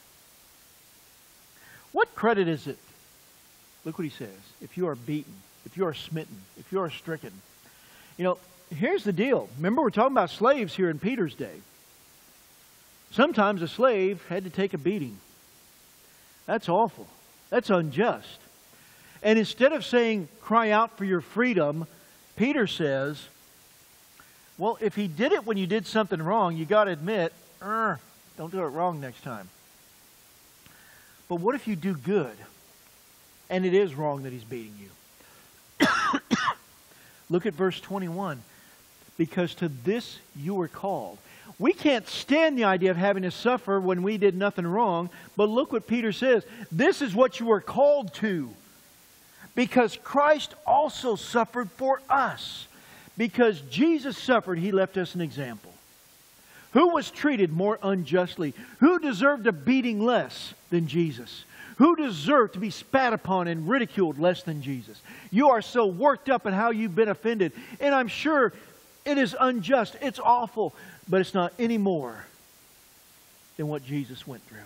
What credit is it? Look what he says. If you are beaten, if you are smitten, if you are stricken. You know, here's the deal. Remember, we're talking about slaves here in Peter's day. Sometimes a slave had to take a beating. That's awful. That's unjust. And instead of saying, cry out for your freedom, Peter says, well, if he did it when you did something wrong, you got to admit, don't do it wrong next time. But what if you do good, and it is wrong that he's beating you? Look at verse 21. Because to this you were called. We can't stand the idea of having to suffer when we did nothing wrong. But look what Peter says. This is what you were called to. Because Christ also suffered for us. Because Jesus suffered, He left us an example. Who was treated more unjustly? Who deserved a beating less than Jesus? Who deserved to be spat upon and ridiculed less than Jesus? You are so worked up at how you've been offended. And I'm sure it is unjust. It's awful. But it's not any more than what Jesus went through.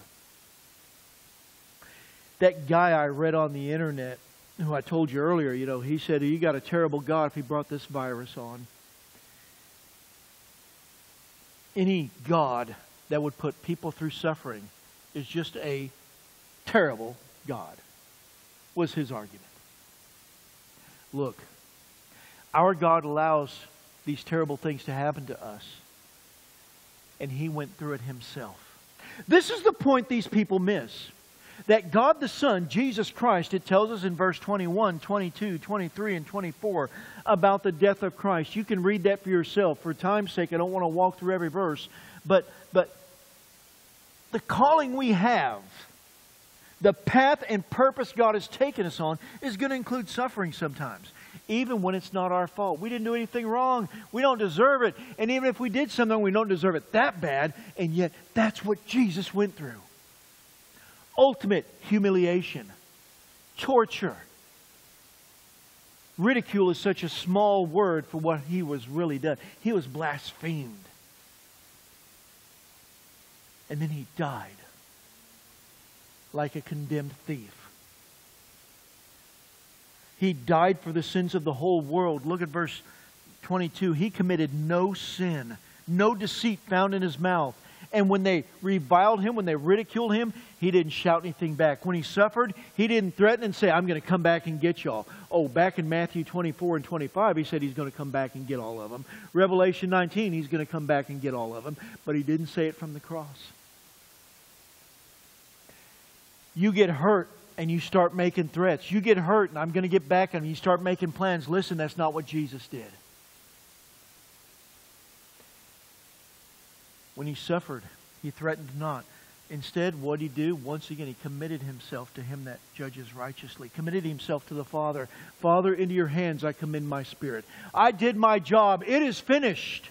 That guy I read on the internet, who I told you earlier, you know, he said, you got a terrible God if He brought this virus on. Any God that would put people through suffering is just a terrible God, was his argument. Look, our God allows these terrible things to happen to us, and He went through it Himself. This is the point these people miss. That God the Son, Jesus Christ, it tells us in verse 21, 22, 23, and 24 about the death of Christ. You can read that for yourself. For time's sake, I don't want to walk through every verse. But the calling we have, the path and purpose God has taken us on, is going to include suffering sometimes. Even when it's not our fault. We didn't do anything wrong. We don't deserve it. And even if we did something, we don't deserve it that bad. And yet, that's what Jesus went through. Ultimate humiliation, torture. Ridicule is such a small word for what He was really done. He was blasphemed. And then He died like a condemned thief. He died for the sins of the whole world. Look at verse 22. He committed no sin, no deceit found in His mouth. And when they reviled Him, when they ridiculed Him, He didn't shout anything back. When He suffered, He didn't threaten and say, I'm going to come back and get y'all. Oh, back in Matthew 24 and 25, He said He's going to come back and get all of them. Revelation 19, He's going to come back and get all of them. But He didn't say it from the cross. You get hurt and you start making threats. You get hurt and I'm going to get back and you start making plans. Listen, that's not what Jesus did. When He suffered, He threatened not. Instead, what did He do? Once again, He committed Himself to Him that judges righteously. Committed Himself to the Father. Father, into your hands I commend my spirit. I did my job. It is finished.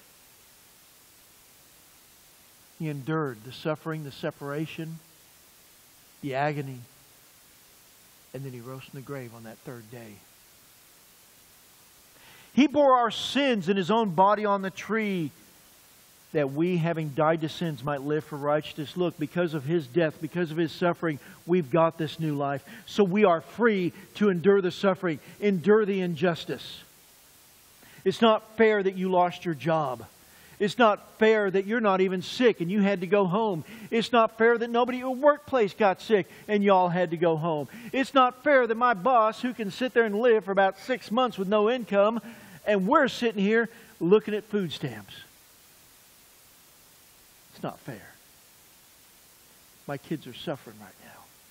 He endured the suffering, the separation, the agony. And then He rose from the grave on that third day. He bore our sins in His own body on the tree, that we, having died to sins, might live for righteousness. Look, because of His death, because of His suffering, we've got this new life. So we are free to endure the suffering, endure the injustice. It's not fair that you lost your job. It's not fair that you're not even sick and you had to go home. It's not fair that nobody at your workplace got sick and y'all had to go home. It's not fair that my boss, who can sit there and live for about 6 months with no income, and we're sitting here looking at food stamps. It's not fair. My kids are suffering right now.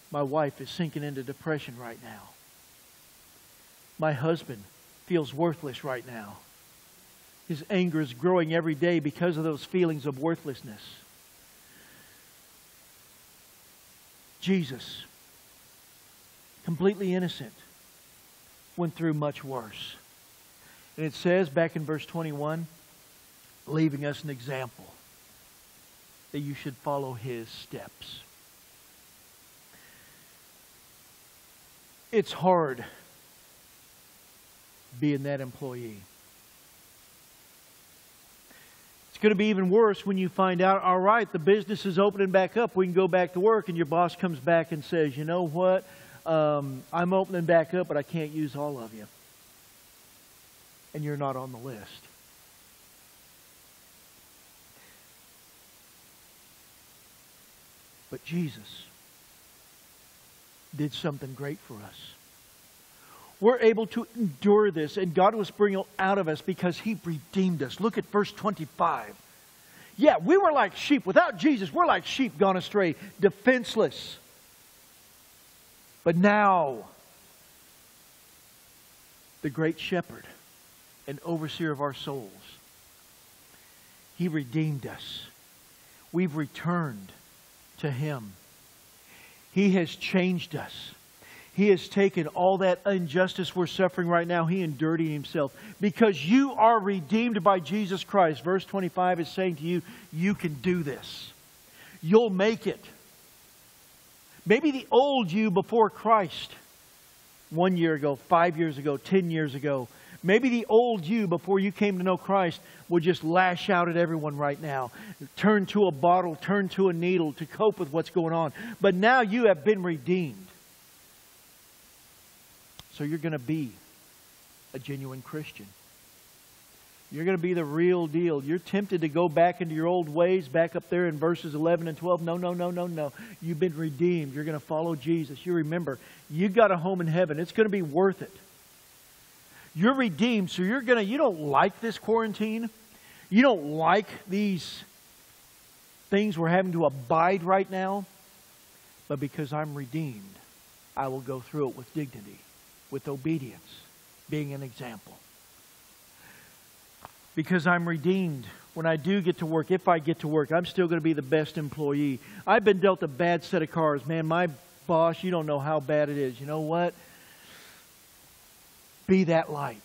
My wife is sinking into depression right now. My husband feels worthless right now. His anger is growing every day because of those feelings of worthlessness. Jesus, completely innocent, went through much worse. And it says back in verse 21, leaving us an example that you should follow His steps. It's hard being that employee. It's going to be even worse when you find out, all right, the business is opening back up, we can go back to work, and your boss comes back and says, you know what, I'm opening back up, but I can't use all of you. And you're not on the list. But Jesus did something great for us. We're able to endure this, and God was bringing out of us because He redeemed us. Look at verse 25. Yeah, we were like sheep. Without Jesus, we're like sheep gone astray, defenseless. But now, the great shepherd and overseer of our souls, He redeemed us. We've returned to Him. He has changed us. He has taken all that injustice we're suffering right now. He endured it Himself. Because you are redeemed by Jesus Christ. Verse 25 is saying to you, you can do this. You'll make it. Maybe the old you before Christ, 1 year ago, 5 years ago, 10 years ago, maybe the old you before you came to know Christ would just lash out at everyone right now. Turn to a bottle, turn to a needle to cope with what's going on. But now you have been redeemed. So you're going to be a genuine Christian. You're going to be the real deal. You're tempted to go back into your old ways, back up there in verses 11 and 12. No, no, no, no, no. You've been redeemed. You're going to follow Jesus. You remember, you got a home in heaven. It's going to be worth it. You're redeemed, so you don't like this quarantine. You don't like these things we're having to abide right now. But because I'm redeemed, I will go through it with dignity, with obedience, being an example. Because I'm redeemed, when I do get to work, if I get to work, I'm still going to be the best employee. I've been dealt a bad set of cards. Man, my boss, you don't know how bad it is. You know what? Be that light.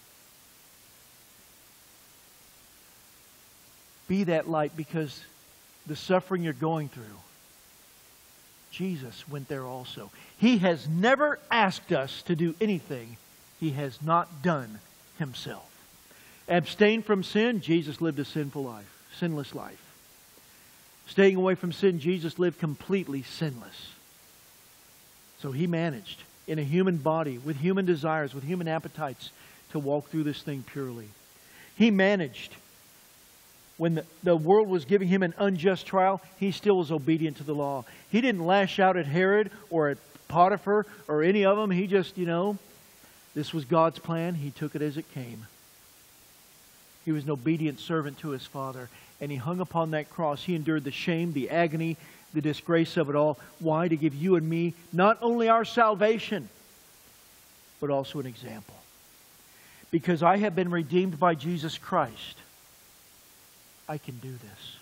Be that light, because the suffering you're going through, Jesus went there also. He has never asked us to do anything He has not done Himself. Abstain from sin, Jesus lived a sinful life, sinless life. Staying away from sin, Jesus lived completely sinless. So He managed in a human body, with human desires, with human appetites, to walk through this thing purely. He managed when the world was giving Him an unjust trial, He still was obedient to the law. He didn't lash out at Herod or at Potiphar or any of them. He just, this was God's plan. He took it as it came. He was an obedient servant to His Father, and He hung upon that cross. He endured the shame, the agony, the disgrace of it all. Why? To give you and me not only our salvation, but also an example. Because I have been redeemed by Jesus Christ, I can do this.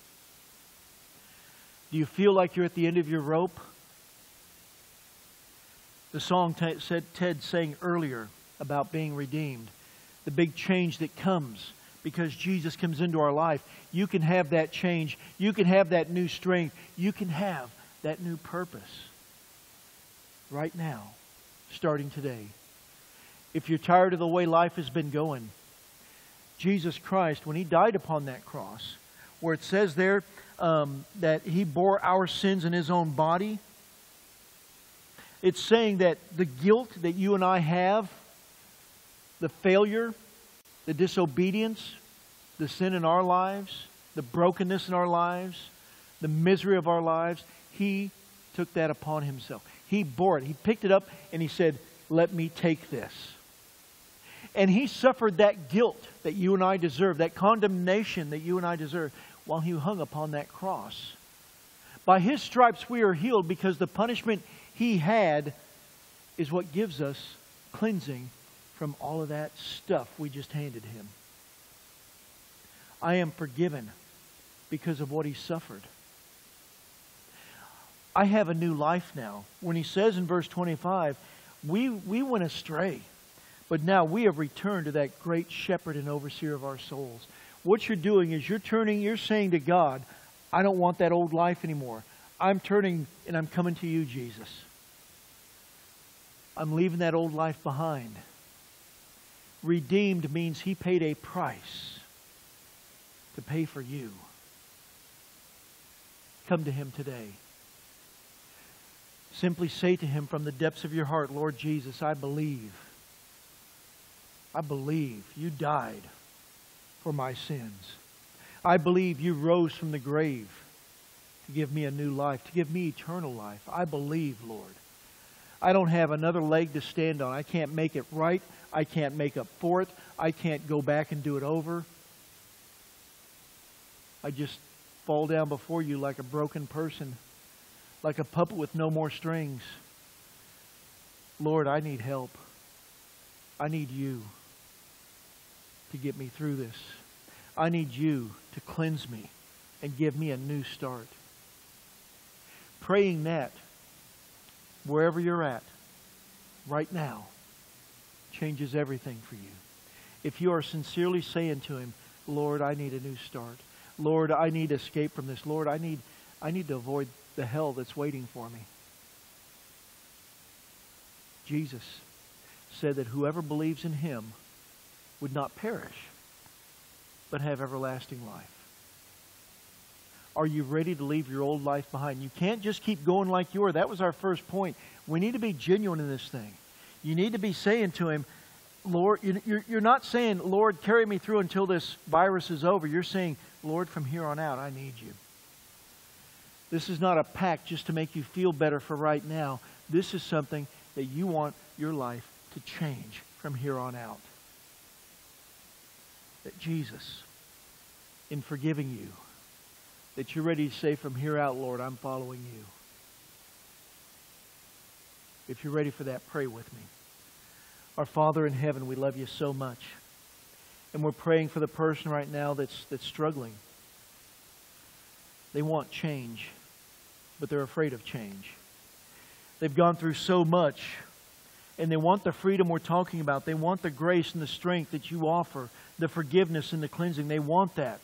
Do you feel like you're at the end of your rope? The song Ted sang earlier about being redeemed, the big change that comes because Jesus comes into our life. You can have that change. You can have that new strength. You can have that new purpose right now, starting today. If you're tired of the way life has been going, Jesus Christ, when He died upon that cross, where it says there that He bore our sins in His own body, it's saying that the guilt that you and I have, the failure, the disobedience, the sin in our lives, the brokenness in our lives, the misery of our lives, He took that upon Himself. He bore it. He picked it up and He said, let me take this. And He suffered that guilt that you and I deserve, that condemnation that you and I deserve, while He hung upon that cross. By His stripes we are healed, because the punishment He had is what gives us cleansing from all of that stuff we just handed Him. I am forgiven because of what He suffered. I have a new life now. When He says in verse 25, we went astray, but now we have returned to that great shepherd and overseer of our souls. What you're doing is you're saying to God, I don't want that old life anymore. I'm turning and I'm coming to You, Jesus. I'm leaving that old life behind. Redeemed means He paid a price to pay for you. Come to Him today. Simply say to Him from the depths of your heart, Lord Jesus, I believe. I believe You died for my sins. I believe You rose from the grave to give me a new life, to give me eternal life. I believe, Lord. I don't have another leg to stand on. I can't make it right. I can't make up for it. I can't go back and do it over. I just fall down before You like a broken person, like a puppet with no more strings. Lord, I need help. I need You to get me through this. I need You to cleanse me and give me a new start. Praying that, wherever you're at, right now, changes everything for you. If you are sincerely saying to Him, Lord, I need a new start. Lord, I need escape from this. Lord, I need to avoid the hell that's waiting for me. Jesus said that whoever believes in Him would not perish, but have everlasting life. Are you ready to leave your old life behind? You can't just keep going like you were. That was our first point. We need to be genuine in this thing. You need to be saying to Him, Lord, you're not saying, Lord, carry me through until this virus is over. You're saying, Lord, from here on out, I need You. This is not a pact just to make you feel better for right now. This is something that you want your life to change from here on out. That Jesus, in forgiving you, that you're ready to say from here out, Lord, I'm following You. If you're ready for that, pray with me. Our Father in heaven, we love You so much. And we're praying for the person right now that's struggling. They want change, but they're afraid of change. They've gone through so much, and they want the freedom we're talking about. They want the grace and the strength that You offer, the forgiveness and the cleansing. They want that,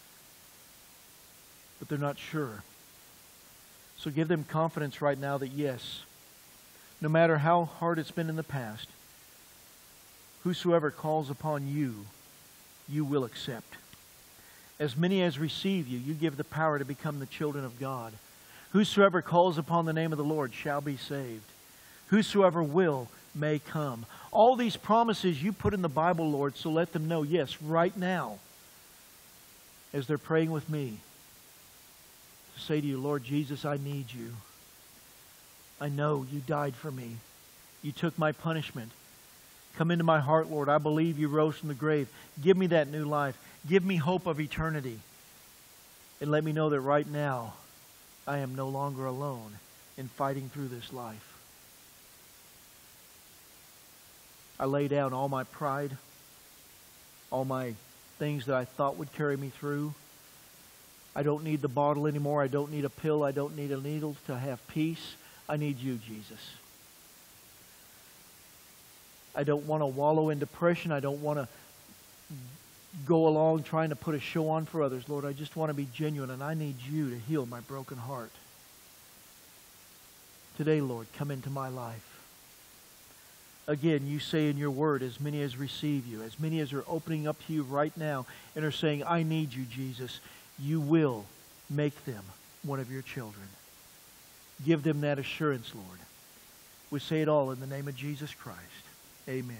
but they're not sure. So give them confidence right now that yes, no matter how hard it's been in the past, whosoever calls upon You, You will accept. As many as receive You, You give the power to become the children of God. Whosoever calls upon the name of the Lord shall be saved. Whosoever will may come. All these promises You put in the Bible, Lord, so let them know, yes, right now, as they're praying with me, to say to You, Lord Jesus, I need You. I know You died for me. You took my punishment. Come into my heart, Lord. I believe You rose from the grave. Give me that new life. Give me hope of eternity. And let me know that right now, I am no longer alone in fighting through this life. I lay down all my pride, all my things that I thought would carry me through. I don't need the bottle anymore. I don't need a pill. I don't need a needle to have peace. I need You, Jesus. I don't want to wallow in depression. I don't want to go along trying to put a show on for others. Lord, I just want to be genuine, and I need You to heal my broken heart. Today, Lord, come into my life. Again, You say in Your word, as many as receive You, as many as are opening up to You right now and are saying, I need You, Jesus, You will make them one of Your children. Give them that assurance, Lord. We say it all in the name of Jesus Christ. Amen.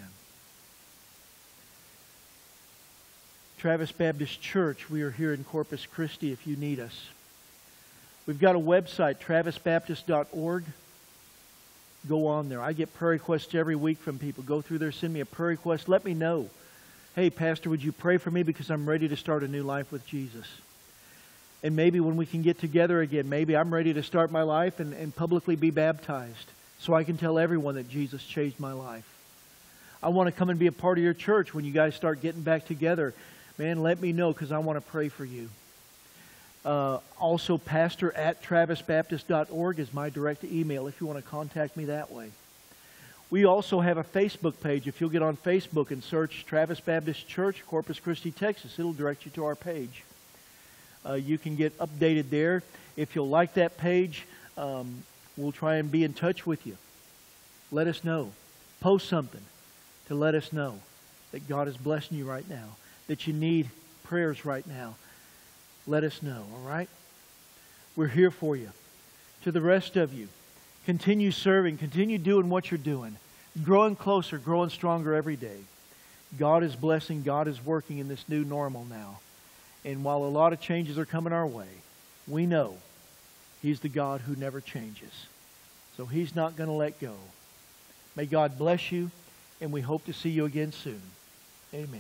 Travis Baptist Church, we are here in Corpus Christi if you need us. We've got a website, travisbaptist.org. Go on there. I get prayer requests every week from people. Go through there, send me a prayer request. Let me know. Hey, Pastor, would you pray for me because I'm ready to start a new life with Jesus? And maybe when we can get together again, maybe I'm ready to start my life and publicly be baptized so I can tell everyone that Jesus changed my life. I want to come and be a part of your church when you guys start getting back together. Man, let me know because I want to pray for you. Also, pastor@travisbaptist.org is my direct email if you want to contact me that way. We also have a Facebook page. If you'll get on Facebook and search Travis Baptist Church, Corpus Christi, Texas, it'll direct you to our page. You can get updated there. If you'll like that page, we'll try and be in touch with you. Let us know. Post something to let us know that God is blessing you right now, that you need prayers right now. Let us know, all right? We're here for you. To the rest of you, continue serving, continue doing what you're doing, growing closer, growing stronger every day. God is blessing, God is working in this new normal now. And while a lot of changes are coming our way, we know He's the God who never changes. So He's not going to let go. May God bless you, and we hope to see you again soon. Amen.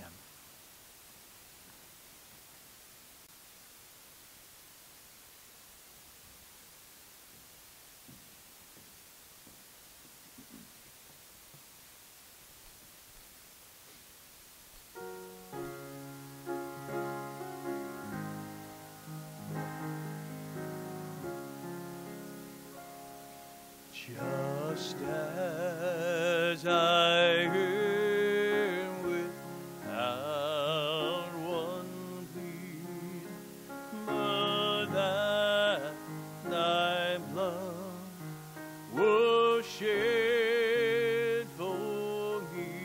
Just as I am without one plea, but that thy blood was shed for me,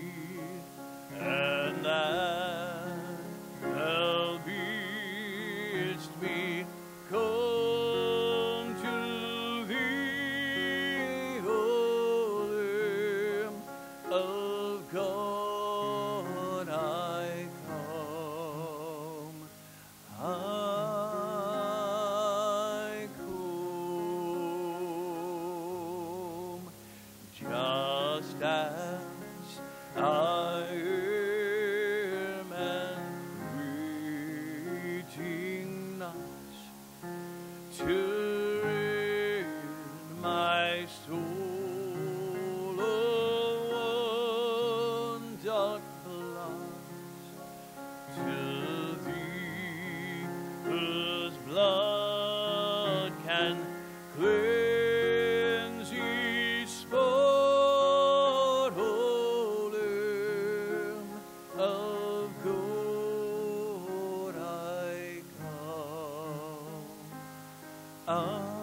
and thou bidst me come to thee, O Lamb of God, I come, I come, just as I am, and waiting not to rid my soul of one dark place, to thee whose blood can cleanse each spot, O Lamb of God, I come.